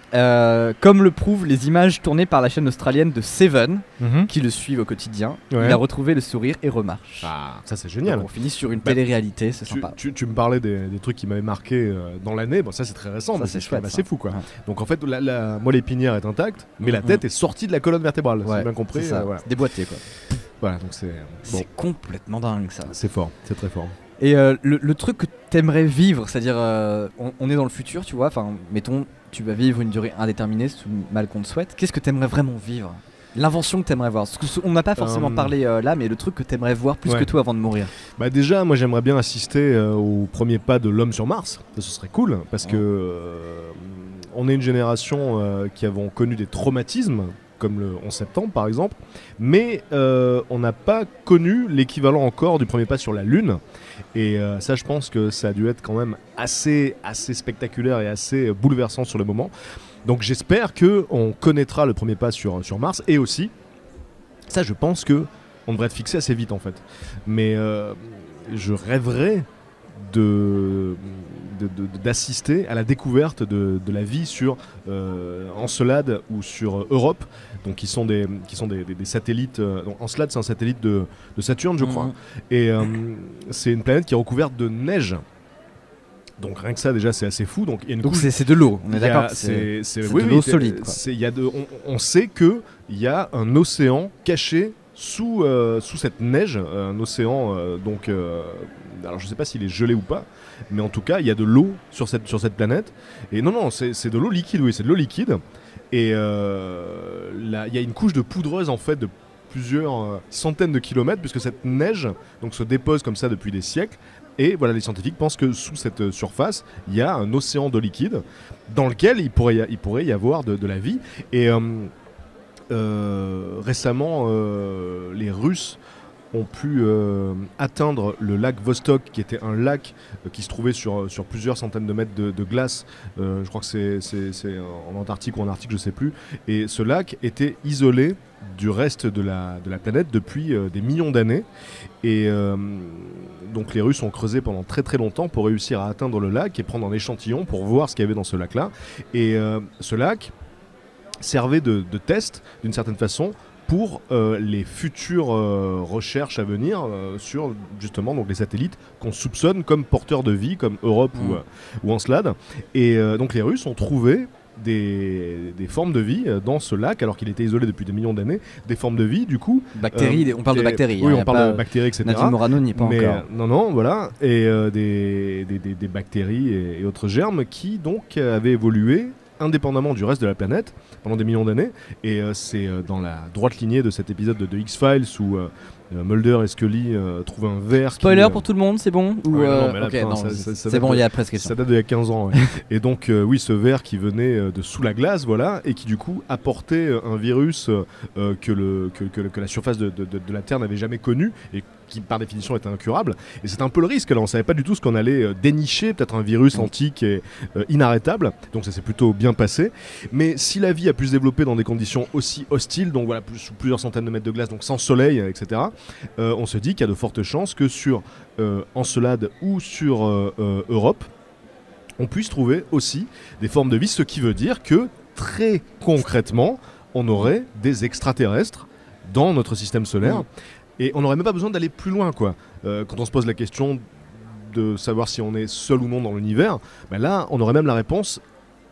Euh, comme le prouvent les images tournées par la chaîne australienne de Seven, mm-hmm. qui le suivent au quotidien, ouais. il a retrouvé le sourire et remarche. Ah, ça c'est génial. Donc on finit sur une bah, télé-réalité, c'est tu, sympa. Tu, tu me parlais des, des trucs qui m'avaient marqué euh, dans l'année, bon ça c'est très récent, ça, mais c'est chouette, assez fou quoi. Ouais. Donc en fait, la, la moelle épinière est intacte, mais mm-hmm. la tête est sortie de la colonne vertébrale, ouais, c'est bien compris. C'est ça, euh, voilà. déboîté quoi. Voilà, donc c'est. C'est bon. Complètement dingue ça. C'est fort, c'est très fort. Et euh, le, le truc que t'aimerais vivre, c'est-à-dire, euh, on, on est dans le futur, tu vois, enfin, mettons, tu vas vivre une durée indéterminée, sous mal qu'on te souhaite. Qu'est-ce que t'aimerais vraiment vivre? L'invention que t'aimerais voir. Parce que on n'a pas forcément um... parlé euh, là, mais le truc que t'aimerais voir plus ouais. que tout avant de mourir. Bah déjà, moi j'aimerais bien assister euh, au premier pas de l'homme sur Mars. Ça, ce serait cool, parce ouais. que euh, on est une génération euh, qui avons connu des traumatismes, comme le onze septembre par exemple, mais euh, on n'a pas connu l'équivalent encore du premier pas sur la Lune. Et euh, ça, je pense que ça a dû être quand même assez, assez spectaculaire et assez bouleversant sur le moment. Donc j'espère qu'on connaîtra le premier pas sur, sur Mars. Et aussi, ça je pense qu'on devrait être fixé assez vite en fait. Mais euh, je rêverais de, de, de, d'assister à la découverte de, de la vie sur euh, Encelade ou sur Europe, donc qui sont des, qui sont des, des, des satellites. Euh, donc Encelade, c'est un satellite de, de Saturne, je crois, mmh. et euh, c'est une planète qui est recouverte de neige. Donc rien que ça déjà c'est assez fou. Donc, y a une donc couche... c'est, c'est de l'eau, on est a, d'accord. C'est, c'est, c'est oui, de oui, l'eau solide. C'est, y a de, on, on sait qu'il y a un océan caché sous, euh, sous cette neige, un océan euh, donc... Euh, alors je sais pas s'il est gelé ou pas, mais en tout cas il y a de l'eau sur cette, sur cette planète. Et non, non, c'est, c'est de l'eau liquide, oui, c'est de l'eau liquide. Et euh, il y a une couche de poudreuse en fait de plusieurs euh, centaines de kilomètres, puisque cette neige donc, se dépose comme ça depuis des siècles. Et voilà, les scientifiques pensent que sous cette surface, il y a un océan d'eau liquide dans lequel il pourrait y, a, il pourrait y avoir de, de la vie. Et euh, euh, récemment, euh, les Russes ont pu euh, atteindre le lac Vostok, qui était un lac euh, qui se trouvait sur, sur plusieurs centaines de mètres de, de glace. Euh, je crois que c'est, c'est, c'est en Antarctique ou en Arctique, je ne sais plus. Et ce lac était isolé du reste de la, de la planète depuis euh, des millions d'années. Et euh, donc les Russes ont creusé pendant très très longtemps pour réussir à atteindre le lac et prendre un échantillon pour voir ce qu'il y avait dans ce lac-là. Et euh, ce lac servait de, de test, d'une certaine façon, pour euh, les futures euh, recherches à venir euh, sur justement donc les satellites qu'on soupçonne comme porteurs de vie, comme Europe mmh. ou, euh, ou Encelade. Et euh, donc les Russes ont trouvé des, des formes de vie dans ce lac, alors qu'il était isolé depuis des millions d'années, des formes de vie du coup. Bactéries, euh, on parle des, de bactéries. Oui, hein, on parle de bactéries, et cetera. Nadine Morano n'y est pas Mais, encore. Non, non, voilà. Et euh, des, des, des, des bactéries et, et autres germes qui donc avaient évolué indépendamment du reste de la planète pendant des millions d'années. Et euh, c'est euh, dans la droite lignée de cet épisode de, de X-Files où euh, Mulder et Scully euh, trouvent un verre. Spoiler qui, euh... pour tout le monde, c'est bon ou ouais, euh... non, mais là, okay, non, ça, c'est, ça c'est bon, de, il y a presque. Ça date d'il y a quinze ans. Ouais. Et donc, euh, oui, ce verre qui venait euh, de sous la glace, voilà, et qui du coup apportait euh, un virus euh, que, le, que, que, que la surface de, de, de, de la Terre n'avait jamais connu et qui par définition était incurable. Et c'est un peu le risque, là on savait pas du tout ce qu'on allait euh, dénicher, peut-être un virus mmh. antique et euh, inarrêtable, donc ça s'est plutôt bien passé. Mais si la vie a pu se développer dans des conditions aussi hostiles, donc voilà, plus, sous plusieurs centaines de mètres de glace, donc sans soleil, et cetera, euh, on se dit qu'il y a de fortes chances que sur euh, Encelade ou sur euh, euh, Europe, on puisse trouver aussi des formes de vie, ce qui veut dire que très concrètement, on aurait des extraterrestres dans notre système solaire. Mmh. Et on n'aurait même pas besoin d'aller plus loin, quoi. Euh, quand on se pose la question de savoir si on est seul ou non dans l'univers, ben là, on aurait même la réponse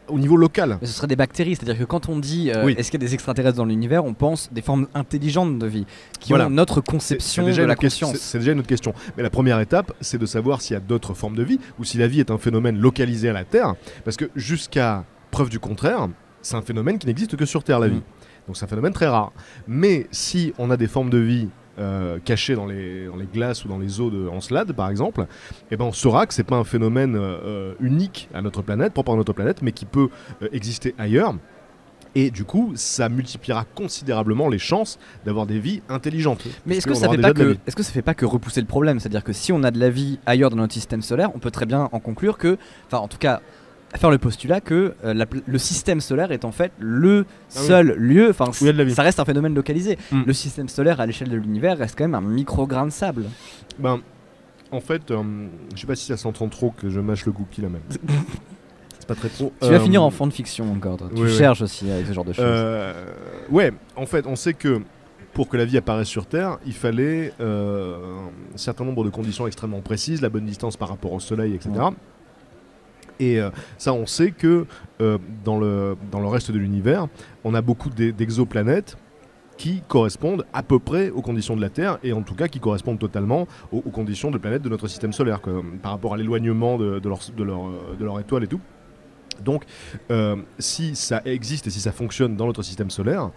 au niveau local. Mais ce serait des bactéries, c'est-à-dire que quand on dit euh, Oui. est-ce qu'il y a des extraterrestres dans l'univers, on pense des formes intelligentes de vie qui Voilà. ont notre C'est- conception c'est déjà de une la autre que- conscience. C'est c'est déjà une autre question. Mais la première étape, c'est de savoir s'il y a d'autres formes de vie ou si la vie est un phénomène localisé à la Terre. Parce que jusqu'à preuve du contraire, c'est un phénomène qui n'existe que sur Terre, la vie. Mm. Donc c'est un phénomène très rare. Mais si on a des formes de vie euh, cachées dans les, dans les glaces ou dans les eaux de Encelade, par exemple, eh ben on saura que c'est pas un phénomène euh, unique à notre planète, propre à notre planète, mais qui peut euh, exister ailleurs. Et du coup, ça multipliera considérablement les chances d'avoir des vies intelligentes. Mais est-ce que, Puisqu'on ça aura fait déjà pas de la que, vie. est-ce que ça fait pas que repousser le problème? C'est-à-dire que si on a de la vie ailleurs dans notre système solaire, on peut très bien en conclure que, enfin en tout cas, faire le postulat que euh, la pl- le système solaire est en fait le Ah oui. seul lieu, enfin il y a de la vie. ça reste un phénomène localisé. Mm. Le système solaire à l'échelle de l'univers reste quand même un micro-grain de sable. Ben, en fait, euh, je sais pas si ça s'entend trop que je mâche le cookie là même. C'est pas très trop. Tu vas Euh, finir en fan-fiction encore, toi. Tu oui, oui. cherches aussi avec ce genre de choses. Euh, ouais, en fait, on sait que pour que la vie apparaisse sur Terre, il fallait euh, un certain nombre de conditions extrêmement précises, la bonne distance par rapport au Soleil, et cetera. Et euh, ça, on sait que euh, dans, le, dans le reste de l'univers, on a beaucoup d'e- d'exoplanètes qui correspondent à peu près aux conditions de la Terre, et en tout cas qui correspondent totalement aux, aux conditions de planètes de notre système solaire, quoi, par rapport à l'éloignement de, de, leur, de, leur, euh, de leur étoile et tout. Donc, euh, si ça existe et si ça fonctionne dans notre système solaire,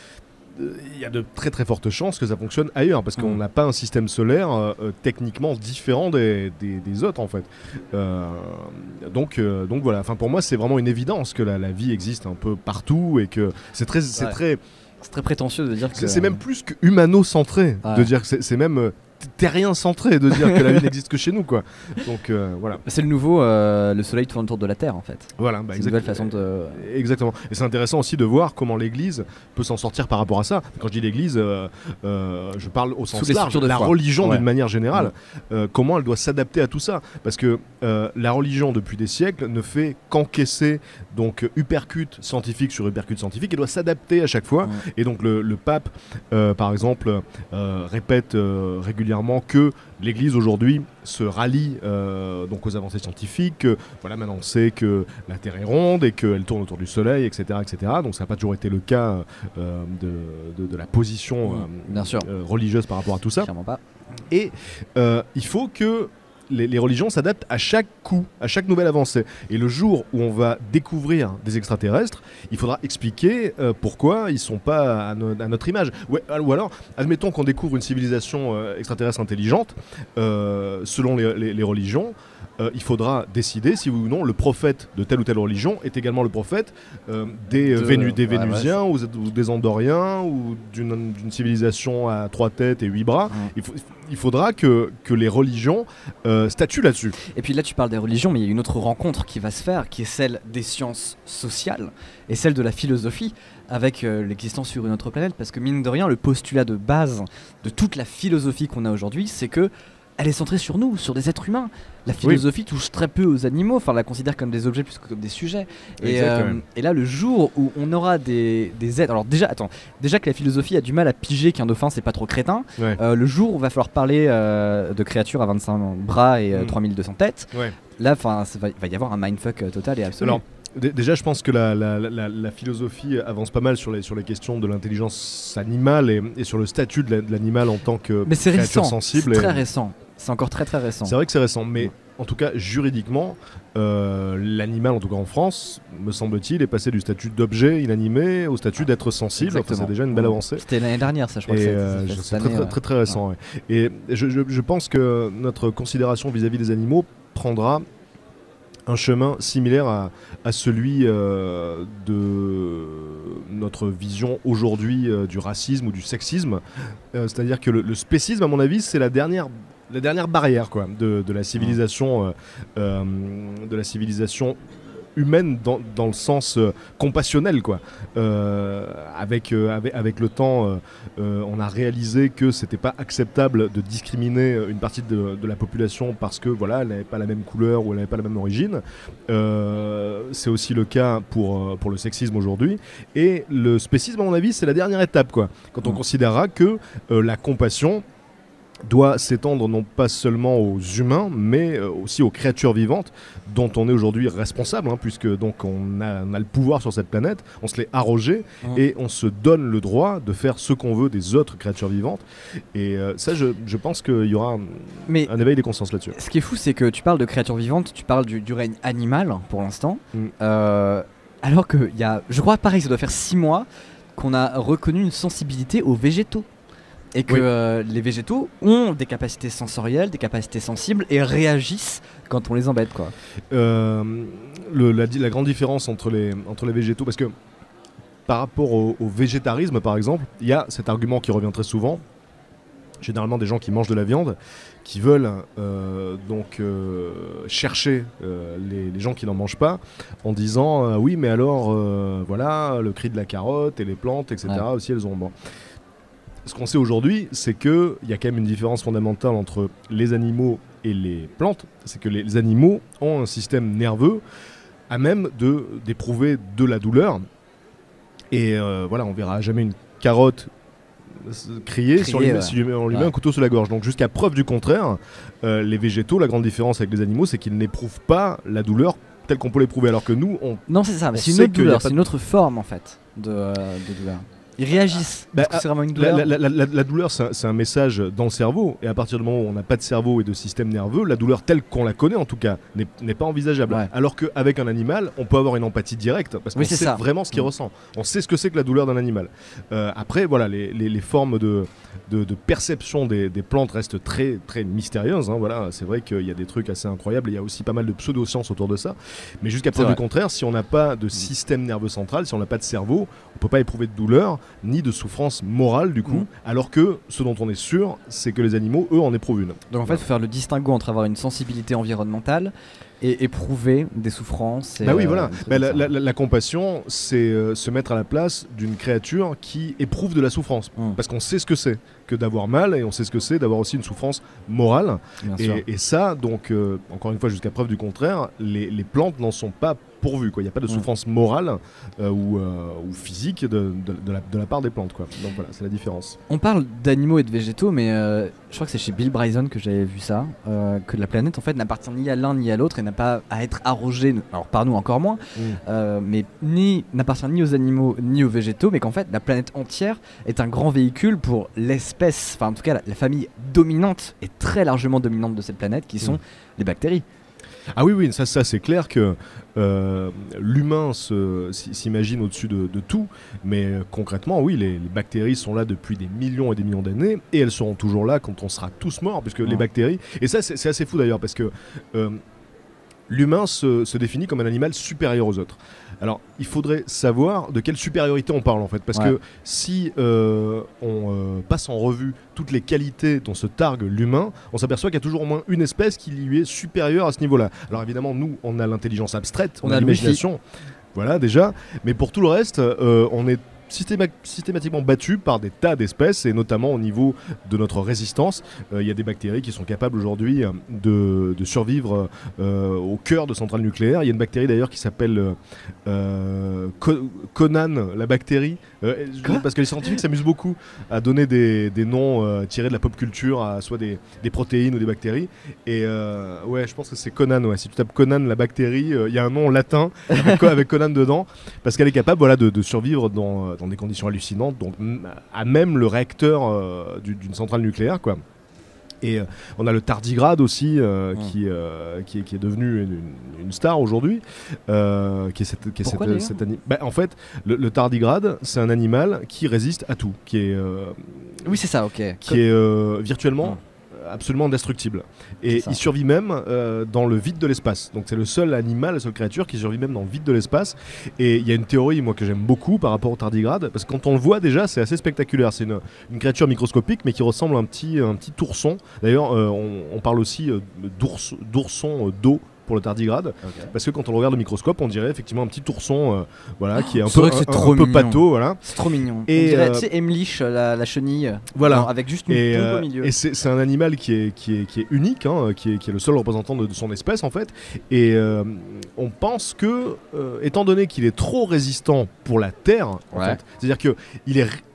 euh, il y a de très très fortes chances que ça fonctionne ailleurs, parce qu'on Mm. n'a pas un système solaire euh, euh, techniquement différent des, des, des autres en fait. Euh, donc, euh, donc voilà, enfin, pour moi c'est vraiment une évidence que la, la vie existe un peu partout et que c'est très, c'est Ouais. très, C'est très prétentieux de dire que. c'est c'est même plus que humano-centré Ouais. de dire que c'est c'est même euh, terrien-centré de dire que la vie n'existe que chez nous, quoi. Donc euh, voilà. C'est le nouveau, euh, le soleil tourne autour de la Terre en fait. Voilà, bah, C'est une exact- nouvelle façon de. Exactement. Et c'est intéressant aussi de voir comment l'Église peut s'en sortir par rapport à ça. Quand je dis l'Église, euh, euh, je parle au sens les large, structures de la foi. religion Ouais. d'une manière générale. Euh, comment elle doit s'adapter à tout ça. Parce que euh, la religion, depuis des siècles, ne fait qu'encaisser donc uppercut scientifique sur uppercut scientifique et doit s'adapter à chaque fois. Ouais. Et donc le, le pape, euh, par exemple, euh, répète euh, régulièrement que l'Église aujourd'hui se rallie euh, donc aux avancées scientifiques. Que, voilà, maintenant on sait que la Terre est ronde et qu'elle tourne autour du Soleil, et cetera, et cetera. Donc ça n'a pas toujours été le cas euh, de, de- de la position Mm, euh, bien sûr. euh, religieuse par rapport à tout ça. Clairement pas. Et euh, il faut que les, les religions s'adaptent à chaque coup, à chaque nouvelle avancée. Et le jour où on va découvrir des extraterrestres, il faudra expliquer euh, pourquoi ils ne sont pas à, no- à notre image. Ou, ou alors, admettons qu'on découvre une civilisation euh, extraterrestre intelligente, euh, selon les, les- les religions, euh, il faudra décider si oui ou non le prophète de telle ou telle religion est également le prophète euh, des, euh, De- Vénu- des ouais, Vénusiens ou, ou des Andoriens ou d'une d'une civilisation à trois têtes et huit bras. Mm. Il, faut- il faudra que, que les religions euh, statuent là-dessus. Et puis là, tu parles des religions, mais il y a une autre rencontre qui va se faire, qui est celle des sciences sociales et celle de la philosophie avec euh, l'existence sur une autre planète. Parce que mine de rien, le postulat de base de toute la philosophie qu'on a aujourd'hui, c'est que elle est centrée sur nous, sur des êtres humains. La philosophie touche très peu aux animaux, enfin, on la considère comme des objets plus que comme des sujets. Et, Exact, euh, ouais. et là, le jour où on aura des, des êtres. Alors, déjà, attends, déjà que la philosophie a du mal à piger qu'un dauphin, c'est pas trop crétin. Ouais. Euh, le jour où il va falloir parler euh, de créatures à vingt-cinq bras et euh, Mm. trois mille deux cents têtes, Ouais. là, enfin, ça va, il va y avoir un mindfuck euh, total et absolu. Alors, dé- déjà, je pense que la, la- la- la philosophie avance pas mal sur les, sur les questions de l'intelligence animale et, et sur le statut de la- de l'animal en tant que mais c'est créature récent, sensible. c'est et- très récent. C'est encore très très récent. C'est vrai que c'est récent, mais en tout cas, juridiquement, euh, l'animal, en tout cas en France, me semble-t-il, est passé du statut d'objet inanimé au statut d'être sensible. Enfin, Exactement. c'est déjà une belle avancée. C'était l'année dernière, ça, je crois Et que c'est- euh, c'est je- cette c'est très, année, très, ouais. très, très récent. ouais. Et je, je- je pense que notre considération vis-à-vis des animaux prendra un chemin similaire à, à celui euh, de notre vision aujourd'hui euh, du racisme ou du sexisme. Euh, C'est-à-dire que le, le spécisme, à mon avis, c'est la dernière, la dernière barrière quoi, de, de la civilisation, euh, euh, de la civilisation humaine dans, dans le sens euh, compassionnel quoi. Euh, avec, euh, avec, avec le temps euh, euh, on a réalisé que c'était pas acceptable de discriminer une partie de, de la population parce que voilà elle n'avait pas la même couleur ou elle n'avait pas la même origine. Euh, c'est aussi le cas pour, euh, pour le sexisme aujourd'hui et le spécisme à mon avis c'est la dernière étape quoi. Quand on Mm. considérera que euh, la compassion doit s'étendre non pas seulement aux humains, mais euh, aussi aux créatures vivantes dont on est aujourd'hui responsable, hein, puisque donc on a, on a le pouvoir sur cette planète, on se l'est arrogé mmh. et on se donne le droit de faire ce qu'on veut des autres créatures vivantes. Et euh, ça, je, je pense qu'il y aura un, mais un éveil des consciences là-dessus. Ce qui est fou, c'est que tu parles de créatures vivantes, tu parles du, du règne animal pour l'instant, mmh. euh, alors que il y a, je crois, pareil, ça doit faire six mois qu'on a reconnu une sensibilité aux végétaux. Et que oui. euh, les végétaux ont des capacités sensorielles, des capacités sensibles et réagissent quand on les embête, quoi. Euh, le, la, la grande différence entre les, entre les végétaux, parce que par rapport au, au végétarisme par exemple, il y a cet argument qui revient très souvent, généralement des gens qui mangent de la viande, qui veulent euh, donc euh, chercher euh, les, les gens qui n'en mangent pas en disant euh, oui mais alors euh, voilà le cri de la carotte et les plantes et cetera ouais. aussi elles ont bon. Ce qu'on sait aujourd'hui, c'est qu'il y a quand même une différence fondamentale entre les animaux et les plantes. C'est que les animaux ont un système nerveux à même de, d'éprouver de la douleur. Et euh, voilà, on verra jamais une carotte crier, crier si on lui met, ouais. si on lui met ouais. un couteau sous la gorge. Donc jusqu'à preuve du contraire, euh, les végétaux, la grande différence avec les animaux, c'est qu'ils n'éprouvent pas la douleur telle qu'on peut l'éprouver. Alors que nous, on... Non, c'est ça, mais c'est une autre douleur, c'est une autre forme en fait de, euh, de douleur. Ils réagissent. Bah, c'est vraiment une douleur. La, la, la, la, la douleur, c'est un, c'est un message dans le cerveau. Et à partir du moment où on n'a pas de cerveau et de système nerveux, la douleur telle qu'on la connaît, en tout cas, n'est, n'est pas envisageable. Ouais. Alors qu'avec un animal, on peut avoir une empathie directe parce qu'on oui, sait ça. vraiment ce qu'il mmh. ressent. On sait ce que c'est que la douleur d'un animal. Euh, après, voilà, les, les, les formes de, de, de perception des, des plantes restent très, très mystérieuses. Hein, voilà. C'est vrai qu'il y a des trucs assez incroyables. Il y a aussi pas mal de pseudo-sciences autour de ça. Mais jusqu'à preuve du contraire, si on n'a pas de système nerveux central, si on n'a pas de cerveau, on ne peut pas éprouver de douleur ni de souffrance morale du coup, mmh. alors que ce dont on est sûr, c'est que les animaux, eux, en éprouvent une. Donc en fait, il faut faire le distinguo entre avoir une sensibilité environnementale et éprouver des souffrances. Et bah oui, euh, voilà. Bah, la, la, la compassion, c'est euh, se mettre à la place d'une créature qui éprouve de la souffrance, mmh. parce qu'on sait ce que c'est que d'avoir mal et on sait ce que c'est d'avoir aussi une souffrance morale. Et, et ça, donc, euh, encore une fois, jusqu'à preuve du contraire, les, les plantes n'en sont pas pourvues. Il n'y a pas de souffrance morale euh, ou, euh, ou physique de, de, de, la, de la part des plantes, quoi. Donc voilà, c'est la différence. On parle d'animaux et de végétaux, mais euh, je crois que c'est chez Bill Bryson que j'avais vu ça, euh, que la planète en fait n'appartient ni à l'un ni à l'autre et n'a pas à être arrogée, alors par nous encore moins, mmh. euh, mais ni n'appartient ni aux animaux ni aux végétaux, mais qu'en fait la planète entière est un grand véhicule pour l'espèce, enfin en tout cas la, la famille dominante et très largement dominante de cette planète qui sont mmh. les bactéries. Ah oui, oui, ça, ça c'est clair que euh, l'humain se, s'imagine au-dessus de, de tout, mais euh, concrètement, oui, les, les bactéries sont là depuis des millions et des millions d'années, et elles seront toujours là quand on sera tous morts, puisque ouais. les bactéries... Et ça, c'est, c'est assez fou d'ailleurs, parce que euh, l'humain se, se définit comme un animal supérieur aux autres. Alors, il faudrait savoir de quelle supériorité on parle en fait, parce ouais. que si euh, on euh, passe en revue toutes les qualités dont se targue l'humain, on s'aperçoit qu'il y a toujours au moins une espèce qui lui est supérieure à ce niveau-là. Alors évidemment, nous, on a l'intelligence abstraite, on, on a, a l'imagination, voilà déjà, mais pour tout le reste, euh, on est Systéma- systématiquement battus par des tas d'espèces et notamment au niveau de notre résistance. Il euh, y a des bactéries qui sont capables aujourd'hui euh, de, de survivre euh, au cœur de centrales nucléaires. Il y a une bactérie d'ailleurs qui s'appelle euh, Co- Conan, la bactérie. Euh, parce que les scientifiques s'amusent beaucoup à donner des, des noms euh, tirés de la pop culture à soit des, des protéines ou des bactéries. Et euh, ouais, je pense que c'est Conan. Ouais. Si tu tapes Conan, la bactérie, il euh, y a un nom latin avec, avec Conan dedans parce qu'elle est capable voilà, de, de survivre dans dans des conditions hallucinantes, donc à même le réacteur euh, d'une centrale nucléaire, quoi. Et euh, on a le tardigrade aussi, euh, mmh. qui, euh, qui, est, qui est devenu une, une star aujourd'hui. Euh, qui est cette, qui est Pourquoi cette, cette ani- bah, en fait, le, le tardigrade, c'est un animal qui résiste à tout, qui est, euh, oui, c'est ça, ok. qui Comme... est euh, virtuellement. Mmh. absolument indestructible. Et il survit même euh, dans le vide de l'espace. Donc c'est le seul animal, la seule créature qui survit même dans le vide de l'espace. Et il y a une théorie, moi, que j'aime beaucoup par rapport au tardigrade, parce que quand on le voit déjà, c'est assez spectaculaire. C'est une, une créature microscopique, mais qui ressemble à un petit, un petit ourson. D'ailleurs, euh, on, on parle aussi euh, d'ours, d'ourson euh, d'eau pour le tardigrade, okay. parce que quand on le regarde au microscope, on dirait effectivement un petit ourson, euh, voilà, oh, qui est un peu, un, un, un peu pâteau, voilà. C'est trop mignon. Et on dirait, euh, tu sais, Emlich, la, la chenille, voilà, alors, avec juste une et, pompe euh, au milieu. Et c'est, c'est un animal qui est, qui est, qui est unique, hein, qui, est, qui est le seul représentant de, de son espèce en fait. Et euh, on pense que, euh, étant donné qu'il est trop résistant pour la Terre, en ouais. fait, c'est-à-dire que il est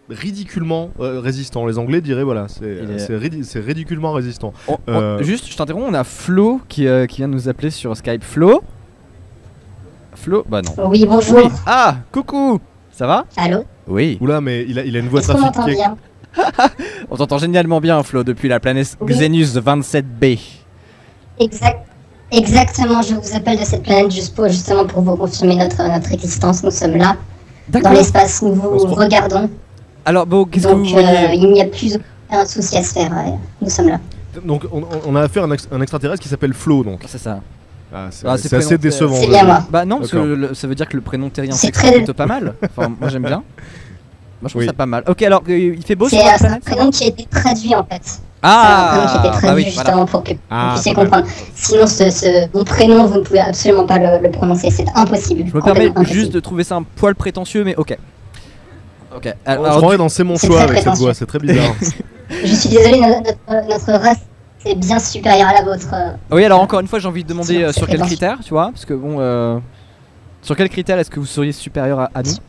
ridiculement euh, résistant. Les Anglais diraient voilà, c'est est... c'est ridi ridiculement résistant. On, euh... on, juste, je t'interromps, on a Flo qui, euh, qui vient de nous appeler sur Skype. Flo Flo Bah non. Oui, bonjour. Oui. Ah, coucou. Ça va? Allô? Oui. Oula, mais il a, il a une voix trafiquée. On t'entend bien? On t'entend génialement bien, Flo, depuis la planète oui. Xenus vingt-sept B. Exact. Exactement, je vous appelle de cette planète juste pour, justement pour vous confirmer notre, notre existence. Nous sommes là, dans l'espace, nous vous bon, regardons. Alors, bon, qu'est-ce que vous Donc, voyez? euh, il n'y a plus aucun souci à se faire, euh, nous sommes là. Donc, on, on a affaire à un, ex un extraterrestre qui s'appelle Flo, donc. C'est ça. Ah, c'est ah, assez décevant. C'est bien moi. Bah non, parce que le, ça veut dire que le prénom terrien c'est très... plutôt pas mal. Enfin, moi j'aime bien. Moi je trouve oui. ça pas mal. Ok, alors euh, il fait beau sur la planète. C'est un prénom qui a été traduit en fait. Ah, c'est un prénom qui a été traduit bah oui, justement voilà. pour que ah, vous puissiez comprendre. Sinon, ce, ce, mon prénom, vous ne pouvez absolument pas le, le prononcer, c'est impossible. Je me permets impossible. juste de trouver ça un poil prétentieux, mais ok. Ok. Alors, alors, je croirais dans C'est mon choix avec cette voix, c'est très bizarre. Je suis désolé, notre, notre race c'est bien supérieur à la vôtre. Oui, alors encore une fois, j'ai envie de demander euh, sur quels critères, tu vois, parce que bon, euh, sur quels critères est-ce que vous seriez supérieur à, à nous?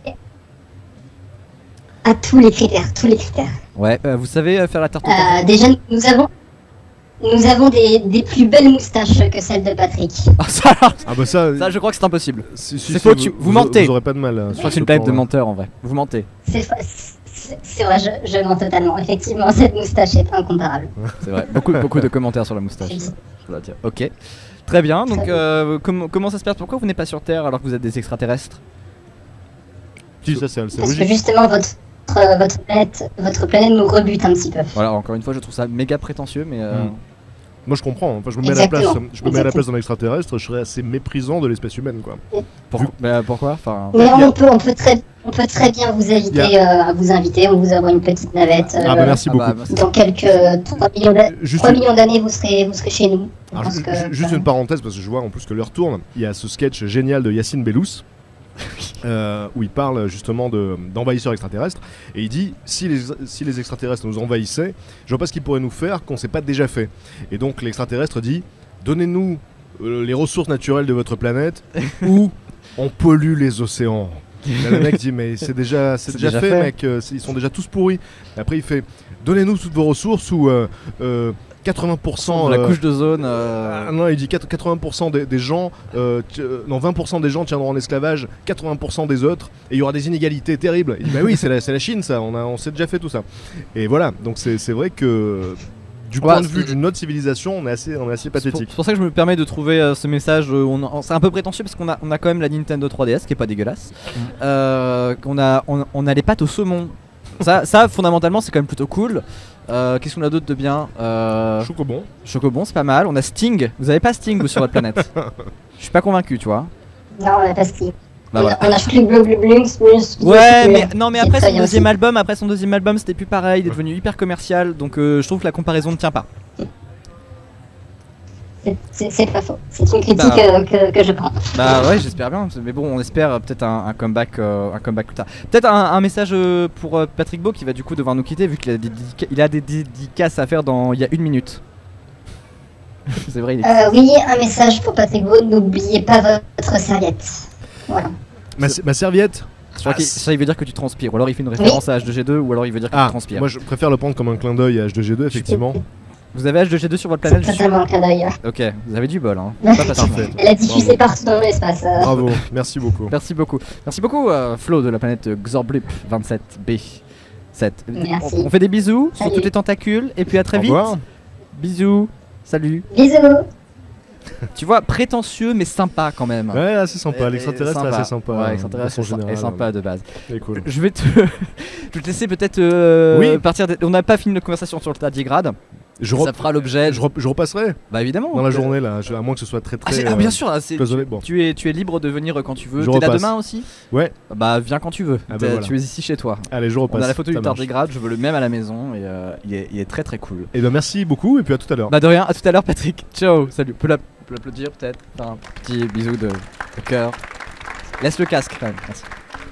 À tous les critères, tous les critères. Ouais, euh, vous savez euh, faire la tarte au euh, Déjà, nous avons, nous avons des, des plus belles moustaches que celles de Patrick. Ah, ça, ah bah ça, ça, je crois que c'est impossible. Si, si, c'est si, faux, vous, tu, vous, vous mentez. Vous aurez pas de mal. Je crois que c'est une blague de menteur en vrai. Vous mentez. C'est C'est vrai, je, je mens totalement. Effectivement, cette moustache est incomparable. C'est vrai, beaucoup, beaucoup de commentaires sur la moustache. Je dois dire. Ok, très bien. Donc, euh, com comment ça se passe? Pourquoi vous n'êtes pas sur Terre alors que vous êtes des extraterrestres? Si, ça c'est Parce que justement, votre, votre, planète, votre planète nous rebute un petit peu. Voilà, encore une fois, je trouve ça méga prétentieux, mais. Euh... Mm. Moi je comprends, enfin, je me mets à la place, je me mets à la place d'un extraterrestre, je serais assez méprisant de l'espèce humaine quoi. Pour, bah, pourquoi enfin... Mais on peut, on peut très, on peut très bien vous inviter, a... euh, à vous inviter, on vous envoie une petite navette. Euh, ah bah merci beaucoup. Ah bah, dans quelques trois millions d'années, vous serez, vous serez chez nous. Alors, ju que, juste une parenthèse parce que je vois en plus que l'heure tourne. Il y a ce sketch génial de Yacine Bellous. Euh, où il parle justement d'envahisseurs extraterrestres et il dit si les, si les extraterrestres nous envahissaient, je vois pas ce qu'ils pourraient nous faire qu'on s'est pas déjà fait. Et donc l'extraterrestre dit donnez-nous euh, les ressources naturelles de votre planète ou on pollue les océans. Là, le mec dit mais c'est déjà, déjà, déjà fait, fait. mec, euh, ils sont déjà tous pourris. Et après il fait donnez-nous toutes vos ressources ou euh, euh, quatre-vingts pour cent de la euh, couche d'ozone. Euh... Ah, non, il dit quatre-vingts pour cent des, des gens, euh, non vingt pour cent des gens tiendront en esclavage, quatre-vingts pour cent des autres, et il y aura des inégalités terribles. Il dit bah oui, c'est la, la Chine ça, on, a, on s'est déjà fait tout ça. Et voilà, donc c'est vrai que du ouais, point de vue d'une autre civilisation, on est assez, on est assez pathétique. C'est pour, pour ça que je me permets de trouver euh, ce message. Euh, c'est un peu prétentieux parce qu'on a, on a quand même la Nintendo trois D S qui est pas dégueulasse. Mm. Euh, qu'on a, on, on a les pâtes au saumon. Ça, ça, fondamentalement, c'est quand même plutôt cool. Euh, Qu'est-ce qu'on a d'autre de bien? euh... Chocobon. Chocobon, c'est pas mal. On a Sting. Vous avez pas Sting, vous, sur votre planète? Je suis pas convaincu, tu vois. Non, on a pas Sting. Bah, voilà. On a Schluck Bleu Bleu Blunks. Ouais, mais non, mais après son deuxième album, après son deuxième album, c'était plus pareil. Il est devenu hyper commercial, donc euh, je trouve que la comparaison ne tient pas. C'est pas faux. C'est une critique bah, euh, que, que je prends. Bah ouais, j'espère bien. Mais bon, on espère euh, peut-être un, un comeback, euh, un comeback plus tard. Peut-être un, un message euh, pour euh, Patrick Beau qui va du coup devoir nous quitter vu qu'il a des il a des dédicaces à faire dans il y a une minute. C'est vrai. Il est... euh, oui, un message pour Patrick Beau. N'oubliez pas votre serviette. Voilà. Ma, ma serviette. Je crois ah, que ça il veut dire que tu transpires. Ou alors il fait une référence oui. à H deux G deux, ou alors il veut dire que ah, tu transpires. Moi je préfère le prendre comme un clin d'œil à H deux G deux effectivement. Vous avez H deux G deux sur votre planète? C'est totalement un clin d'œil. Ok, vous avez du bol, hein. Pas parfait. Elle a diffusé partout dans l'espace. Euh. Bravo, merci beaucoup. Merci beaucoup. Merci beaucoup, euh, Flo de la planète Xorblip vingt-sept B sept. Merci. On, on fait des bisous salut. sur toutes les tentacules et puis à très Au vite. revoir. Bisous. Salut. Bisous. Tu vois, prétentieux mais sympa quand même. Ouais, assez sympa. L'extraterrestre est assez sympa. Ouais, l'extraterrestre est sympa de base. Cool. Je vais te, je vais te laisser peut-être euh, oui. partir. De... On n'a pas fini notre conversation sur le tardigrade. Je ça fera l'objet. Je, re je repasserai. Bah évidemment. Dans la journée là, à moins que ce soit très très. Ah, ah bien sûr. Là, tu, bon. tu es tu es libre de venir quand tu veux. T'es là demain aussi? Ouais. Bah viens quand tu veux. Ah bah voilà. Tu es ici chez toi. Allez, je repasse. On a la photo du tardigrade. Je veux le même à la maison et euh, il, est, il est très très cool. Et ben merci beaucoup et puis à tout à l'heure. Bah de rien. À tout à l'heure, Patrick. Ciao. Salut. Peut l'applaudir peut-être. Un petit bisou de, de cœur. Laisse le casque quand même. Merci.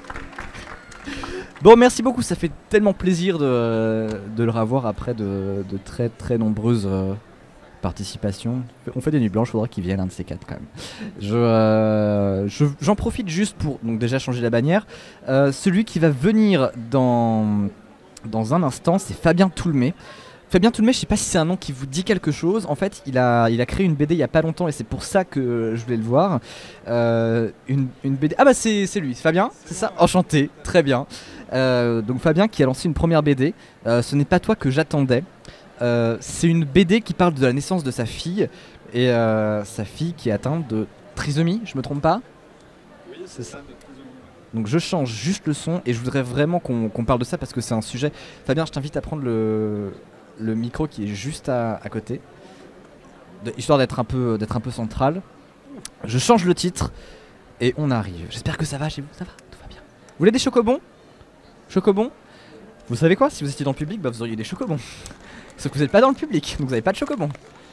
Bon, merci beaucoup, ça fait tellement plaisir de, de le revoir après de, de très très nombreuses euh, participations. On fait des nuits blanches, faudra qu'il vienne un de ces quatre quand même. Je, euh, je, j'en profite juste pour donc déjà changer la bannière. Euh, celui qui va venir dans dans un instant, c'est Fabien Toulmé. Fabien Toulmé, je sais pas si c'est un nom qui vous dit quelque chose. En fait, il a, il a créé une B D il y a pas longtemps et c'est pour ça que je voulais le voir. Euh, une, une B D. Ah bah c'est lui, Fabien, c'est ça. Enchanté, très bien. Euh, donc Fabien qui a lancé une première B D. Euh, ce n'est pas toi que j'attendais. Euh, c'est une B D qui parle de la naissance de sa fille et euh, sa fille qui est atteinte de trisomie, je me trompe pas? Oui, c'est ça. Donc je change juste le son et je voudrais vraiment qu'on qu'on parle de ça parce que c'est un sujet. Fabien, je t'invite à prendre le, le micro qui est juste à, à côté, de, histoire d'être un peu, d'être un peu central. Je change le titre et on arrive. J'espère que ça va chez vous, ça va, tout va bien. Vous voulez des chocobons? Chocobons? Vous savez quoi? Si vous étiez dans le public, bah vous auriez des chocobons. Sauf que vous n'êtes pas dans le public, donc vous n'avez pas de chocobons.